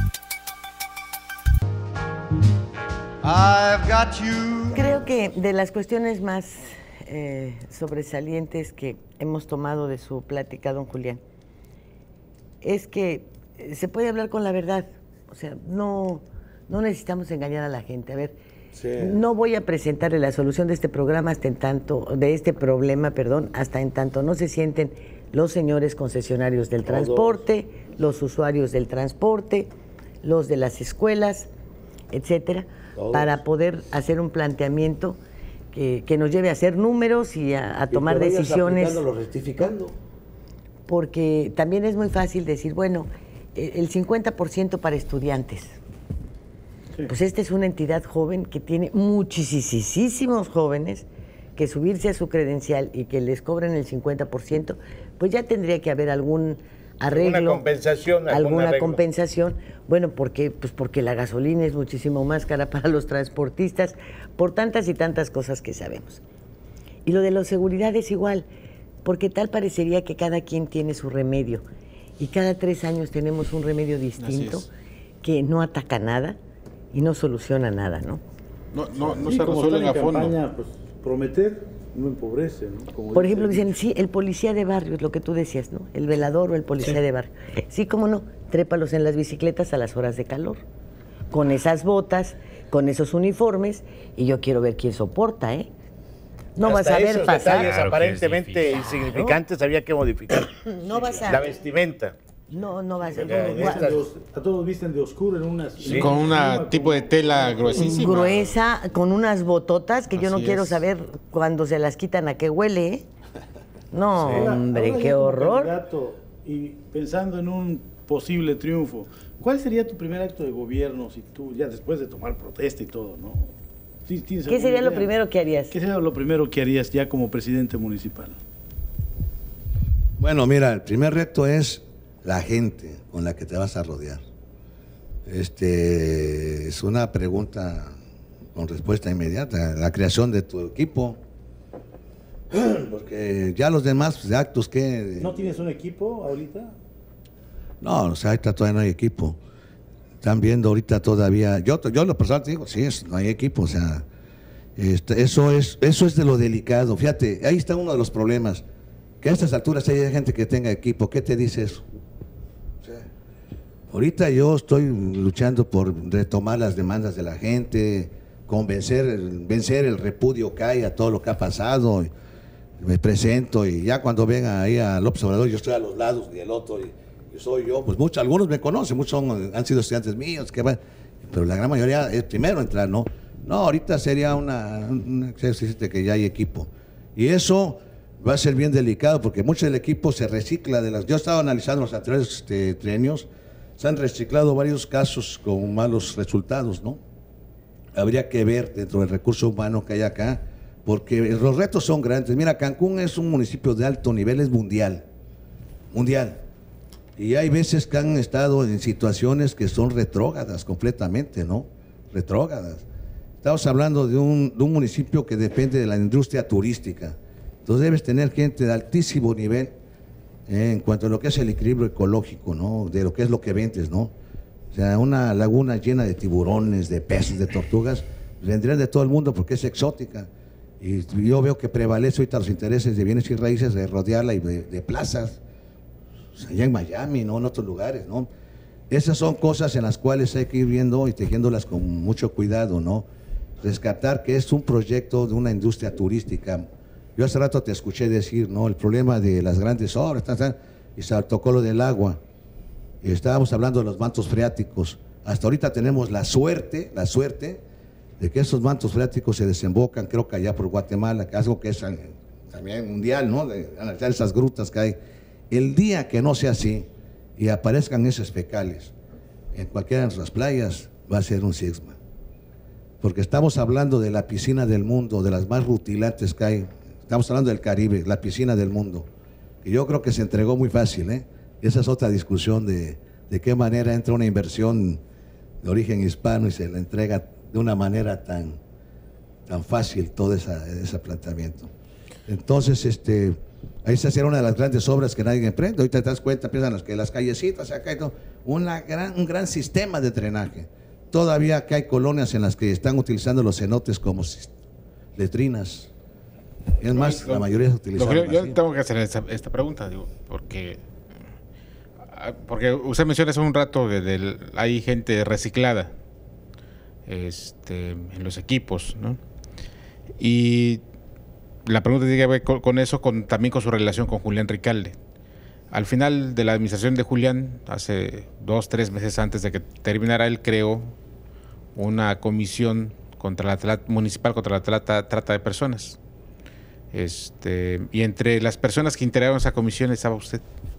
I've got you. Creo que de las cuestiones más sobresalientes que hemos tomado de su plática, don Julián, es que se puede hablar con la verdad. O sea, no necesitamos engañar a la gente. A ver, Sí. No voy a presentarle la solución de este programa hasta en tanto, hasta en tanto no se sienten los señores concesionarios del transporte, los usuarios del transporte, los de las escuelas, etcétera, para poder hacer un planteamiento que nos lleve a hacer números y a tomar decisiones. Rectificando. Porque también es muy fácil decir, bueno, el 50% para estudiantes. Sí. Pues esta es una entidad joven que tiene muchísimos jóvenes que subirse a su credencial y que les cobren el 50%, pues ya tendría que haber algún arreglo. Alguna compensación. Bueno, porque la gasolina es muchísimo más cara para los transportistas, por tantas y tantas cosas que sabemos. Y lo de la seguridad es igual, porque tal parecería que cada quien tiene su remedio. Y cada 3 años tenemos un remedio distinto que no ataca nada y no soluciona nada, ¿no? No se resuelve a fondo. Pues, prometer no empobrece, ¿no? Por ejemplo, dicen, sí, el policía de barrio, es lo que tú decías, ¿no? El velador o el policía de barrio. Sí, cómo no, trépalos en las bicicletas a las horas de calor, con esas botas, con esos uniformes, y yo quiero ver quién soporta, ¿eh? No vas a ver pasar. Detalles aparentemente insignificantes había que modificar. No vas a... La vestimenta. No vas a... Todos visten de oscuro en unas... Sí. Con una tipo de tela gruesísima. Gruesa, con unas bototas que yo no quiero saber cuando se las quitan a qué huele, ¿eh? No, sí. Hombre, ahora qué horror. Y pensando en un posible triunfo, ¿cuál sería tu primer acto de gobierno si tú, ya después de tomar protesta y todo, ¿no? ¿Qué sería lo primero que harías? ¿Qué sería lo primero que harías ya como presidente municipal? Bueno, mira, el primer reto es la gente con la que te vas a rodear. Es una pregunta con respuesta inmediata. La creación de tu equipo. Porque ya los demás actos que... ¿No tienes un equipo ahorita? No, ahorita todavía no hay equipo. Están viendo ahorita todavía, yo lo personal te digo, sí, no hay equipo, o sea, eso es de lo delicado. Fíjate, ahí está uno de los problemas, que a estas alturas hay gente que tenga equipo. ¿Qué te dice eso? O sea, ahorita yo estoy luchando por retomar las demandas de la gente, vencer el repudio que hay a todo lo que ha pasado. Me presento y ya cuando venga ahí a López Obrador, yo estoy a los lados y el otro soy yo, pues algunos me conocen, muchos han sido estudiantes míos, pero la gran mayoría es primero entrar, ¿no? No, ahorita sería un ejercicio de que ya hay equipo. Y eso va a ser bien delicado porque mucho del equipo se recicla yo he estado analizando los anteriores trienios, se han reciclado varios casos con malos resultados, ¿no? Habría que ver dentro del recurso humano que hay acá, porque los retos son grandes. Mira, Cancún es un municipio de alto nivel, es mundial. Y hay veces que han estado en situaciones que son retrógradas completamente, ¿no? Retrógradas. Estamos hablando de un municipio que depende de la industria turística. Entonces debes tener gente de altísimo nivel en cuanto a lo que es el equilibrio ecológico, ¿no? De lo que es lo que vendes, ¿no? O sea, una laguna llena de tiburones, de peces, de tortugas, vendrían de todo el mundo porque es exótica. Y yo veo que prevalece ahorita los intereses de bienes y raíces, de rodearla y de plazas. Allá en Miami, ¿no? En otros lugares, ¿no? Esas son cosas en las cuales hay que ir viendo y tejiéndolas con mucho cuidado, ¿no? Rescatar que es un proyecto de una industria turística. Yo hace rato te escuché decir, ¿no? El problema de las grandes obras, y se tocó lo del agua. Y estábamos hablando de los mantos freáticos. Hasta ahorita tenemos la suerte de que esos mantos freáticos se desembocan, creo que allá por Guatemala, que es algo que es también mundial, ¿no? De analizar esas grutas que hay. El día que no sea así y aparezcan esos fecales en cualquiera de nuestras playas, va a ser un cisma. Porque estamos hablando de la piscina del mundo, de las más rutilantes que hay. Estamos hablando del Caribe, la piscina del mundo. Y yo creo que se entregó muy fácil, ¿eh? Esa es otra discusión de qué manera entra una inversión de origen hispano y se la entrega de una manera tan fácil todo ese planteamiento. Entonces, ahí se hacía una de las grandes obras que nadie emprende. Ahorita te das cuenta, piensan que las callecitas, acá hay todo, un gran sistema de drenaje. Todavía que hay colonias en las que están utilizando los cenotes como letrinas. Es más, la mayoría se utiliza. Yo tengo que hacer esta pregunta, digo, porque usted menciona hace un rato hay gente reciclada. en los equipos, ¿no? Y la pregunta tiene que ver con eso, también con su relación con Julián Ricalde. Al final de la administración de Julián, hace 2-3 meses antes de que terminara, él creó una comisión municipal contra la trata de personas. Y entre las personas que integraron esa comisión estaba usted.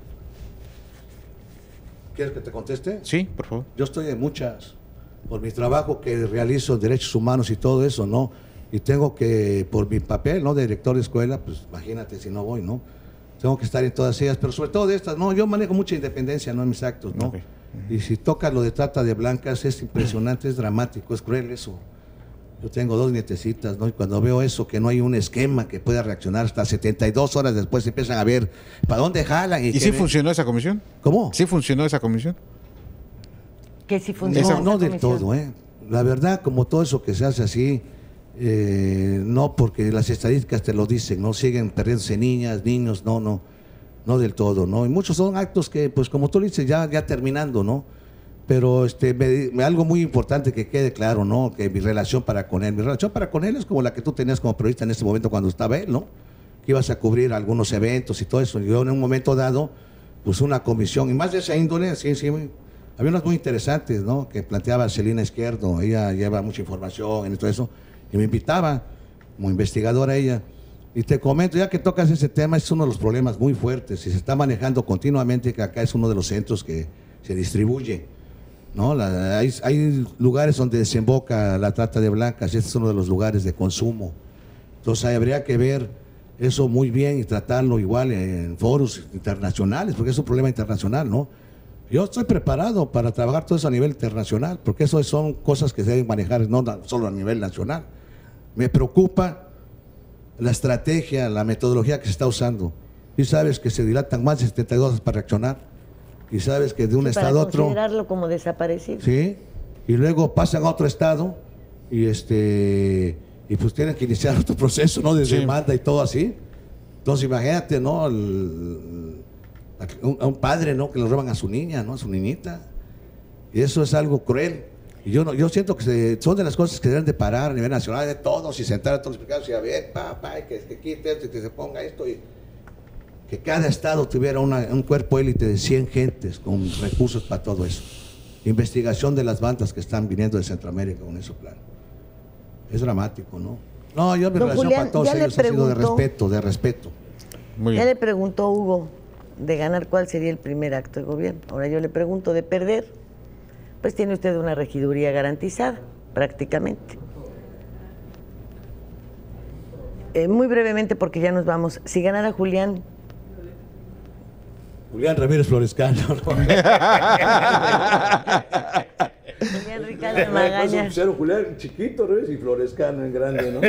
¿Quieres que te conteste? Sí, por favor. Yo estoy en muchas, por mi trabajo que realizo en derechos humanos y todo eso, ¿no? Y tengo que, por mi papel, ¿no? De director de escuela, pues imagínate si no voy, ¿no? Tengo que estar en todas ellas, pero sobre todo de estas, ¿no? Yo manejo mucha independencia, ¿no? En mis actos, ¿no? Okay. Y si tocas lo de trata de blancas, es impresionante, es dramático, es cruel eso. Yo tengo 2 nietecitas, ¿no? Y cuando veo eso, que no hay un esquema que pueda reaccionar, hasta 72 horas después empiezan a ver para dónde jalan. ¿Y sí funcionó esa comisión? ¿Cómo? ¿Sí funcionó esa comisión? Que sí funcionó. No del todo, ¿eh? La verdad, como todo eso que se hace así, no, porque las estadísticas te lo dicen, no siguen perdiéndose niñas, niños, no del todo, ¿no? Y muchos son actos que, pues como tú dices, ya terminando, ¿no? Pero algo muy importante que quede claro, ¿no? Que mi relación para con él es como la que tú tenías como periodista en ese momento cuando estaba él, ¿no? Que ibas a cubrir algunos eventos y todo eso. Y yo en un momento dado, pues una comisión, y más de esa índole, sí, había unas muy interesantes, ¿no? Que planteaba Celina Izquierdo, ella lleva mucha información en todo eso, y me invitaba como investigadora ella. Y te comento, ya que tocas ese tema, es uno de los problemas muy fuertes y se está manejando continuamente, que acá es uno de los centros que se distribuye, ¿no? Hay lugares donde desemboca la trata de blancas y este es uno de los lugares de consumo. Entonces habría que ver eso muy bien y tratarlo igual en foros internacionales, porque es un problema internacional, ¿no? Yo estoy preparado para trabajar todo eso a nivel internacional, porque eso son cosas que se deben manejar no solo a nivel nacional. Me preocupa la estrategia, la metodología que se está usando. Y sabes que se dilatan más de 72 horas para reaccionar. Y sabes que de un estado a otro... Para considerarlo como desaparecido. Sí, y luego pasan a otro estado y pues tienen que iniciar otro proceso, ¿no? De demanda y todo así. Entonces imagínate, ¿no? A un padre, ¿no? Que le roban a su niña, ¿no? A su niñita. Y eso es algo cruel. Y yo siento que son de las cosas que deben de parar a nivel nacional, de todos, y sentar a todos los explicados y a ver, que se quite esto y que se ponga esto. Y que cada estado tuviera un cuerpo élite de 100 gentes con recursos para todo eso. Investigación de las bandas que están viniendo de Centroamérica con eso, claro. Es dramático, ¿no? No, yo mi relación para todos ellos ha sido de respeto. Ya le preguntó Hugo de ganar cuál sería el primer acto de gobierno. Ahora yo le pregunto de perder, pues tiene usted una regiduría garantizada, prácticamente. Muy brevemente, porque ya nos vamos. Si ganara Julián Ramírez Florescano, ¿no? Julián Ricalde Magaña. Julián chiquito, ¿no? Y Florescano en grande, ¿no?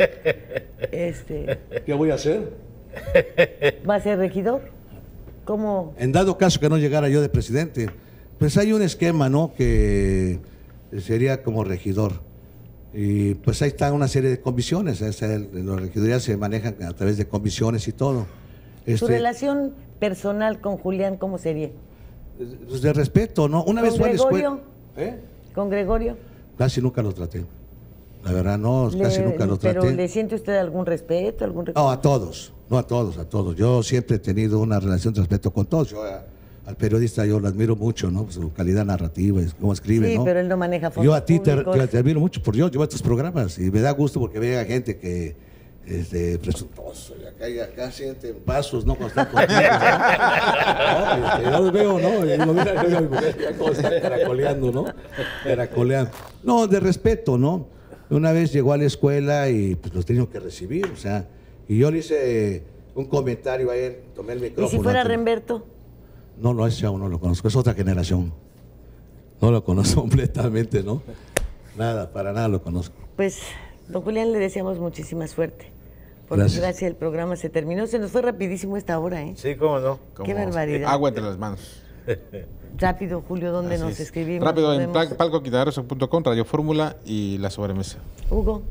¿Qué voy a hacer? ¿Va a ser regidor? ¿Cómo? En dado caso que no llegara yo de presidente, pues hay un esquema, ¿no? Que sería como regidor. Y pues ahí está una serie de comisiones. Las regidurías se manejan a través de comisiones y todo. ¿Su relación personal con Julián cómo sería? Pues de respeto, ¿no? Una vez fue a la escuela. ¿Con Gregorio? Casi nunca lo traté. La verdad, no, casi nunca lo traté. ¿Pero le siente usted algún respeto? No, a todos. Yo siempre he tenido una relación de respeto con todos. Yo al periodista yo lo admiro mucho, ¿no? Su calidad narrativa, cómo escribe, sí, ¿no? Pero él no maneja fondos Yo a ti te públicos. admiro mucho por yo a estos programas y me da gusto porque vea gente que presuntuoso y acá sienten pasos, ¿no? Cuando están contigo, ¿no? Yo los veo, ¿no? Y digo, mira a mi mujer ya cómo está caracoleando, ¿no? No, de respeto, ¿no? Una vez llegó a la escuela y pues los tenían que recibir, o sea, y yo le hice un comentario a él, tomé el micrófono. ¿Y si fuera Remberto? No, ese aún no lo conozco, es otra generación. No lo conozco completamente, ¿no? Para nada lo conozco. Pues, don Julián, le deseamos muchísima suerte. Por desgracia, el programa se terminó. Se nos fue rapidísimo esta hora, ¿eh? Sí, cómo no. Qué barbaridad. Agua entre las manos. Rápido, Julio, ¿dónde nos escribimos? Rápido, en palcoquitaderoso.com, Radio Fórmula y La Sobremesa. Hugo.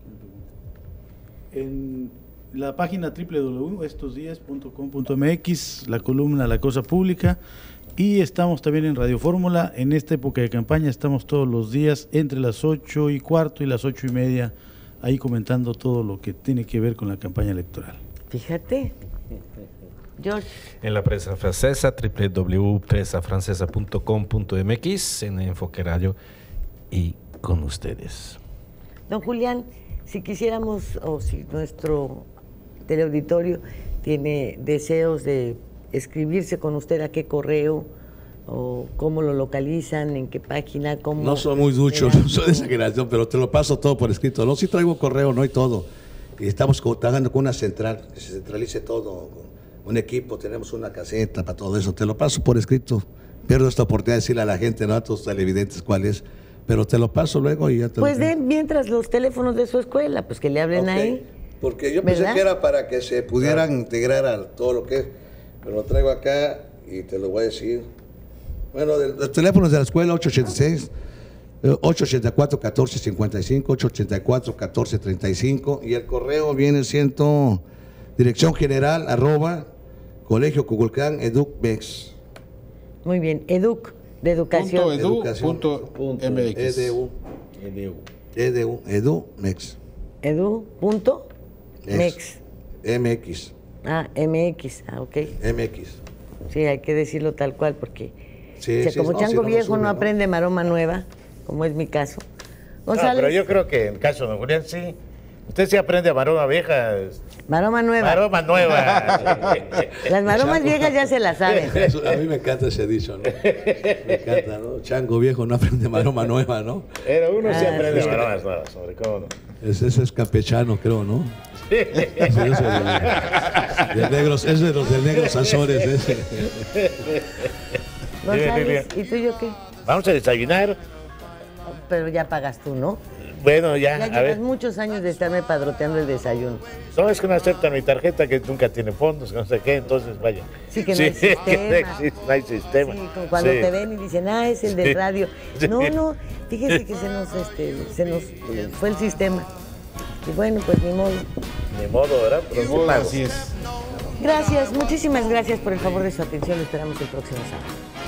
En la página www.estosdias.com.mx, la columna La Cosa Pública, Y estamos también en Radio Fórmula. En esta época de campaña estamos todos los días entre las 8:15 y las 8:30, ahí comentando todo lo que tiene que ver con la campaña electoral. Fíjate, George. En la prensa francesa, www.presafrancesa.com.mx, en Enfoque Radio y con ustedes. Don Julián, si quisiéramos, o si nuestro teleauditorio tiene deseos de escribirse con usted, ¿a qué correo? ¿O cómo lo localizan? ¿En qué página? ¿Cómo? No soy muy ducho, no soy de esa generación, pero te lo paso todo por escrito. No, sí traigo correo, no hay todo. Y estamos trabajando con una central, que se centralice todo, un equipo, tenemos una caseta para todo eso. Te lo paso por escrito. Pierdo esta oportunidad de decirle a la gente, no a tus televidentes cuál es, pero te lo paso luego y ya te pues lo den mientras los teléfonos de su escuela, pues que le hablen ahí. Porque yo pensé que era para que se pudieran integrar a todo lo que es, pero lo traigo acá y te lo voy a decir. Bueno, los teléfonos de la escuela, 886, 884-1455, 884-1435, y el correo viene siendo dirección general @Colegio Cuculcán Educmex. Muy bien, Educ, de educación. .edu.mx. Edumex. Edu.mex. MX. Ah, MX, ok. MX. Sí, hay que decirlo tal cual porque como no, chango si viejo no no aprende maroma nueva, como es mi caso. González. No, pero yo creo que en el caso de don Julián sí. Usted sí aprende a maroma vieja. Maroma nueva. Maroma nueva. Las maromas viejas ya se las saben. A mí me encanta ese dicho, ¿no? Me encanta, ¿no? Chango viejo no aprende maroma nueva, ¿no? Pero uno sí aprende maromas nuevas, sobre cómo no. Ese es campechano, creo, ¿no? Sí, es de los del Negros Azores. Ese. González, ¿y tú y yo qué? Vamos a desayunar. Pero ya pagas tú, ¿no? Bueno, ya a ver. Muchos años de estarme padroteando el desayuno. No, es que no aceptan mi tarjeta, que nunca tiene fondos, que no sé qué, entonces vaya. Sí, que no hay sistema. Que no existe, no hay sistema. Sí, cuando te ven y dicen, es el del radio. No, fíjese que se nos fue el sistema. Y bueno, pues ni modo. Ni modo, ¿verdad? Pero así es. Gracias, muchísimas gracias por el favor de su atención. Lo esperamos el próximo sábado.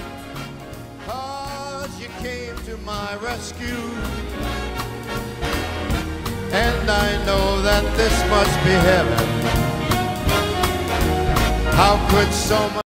And I know that this must be heaven. How could so much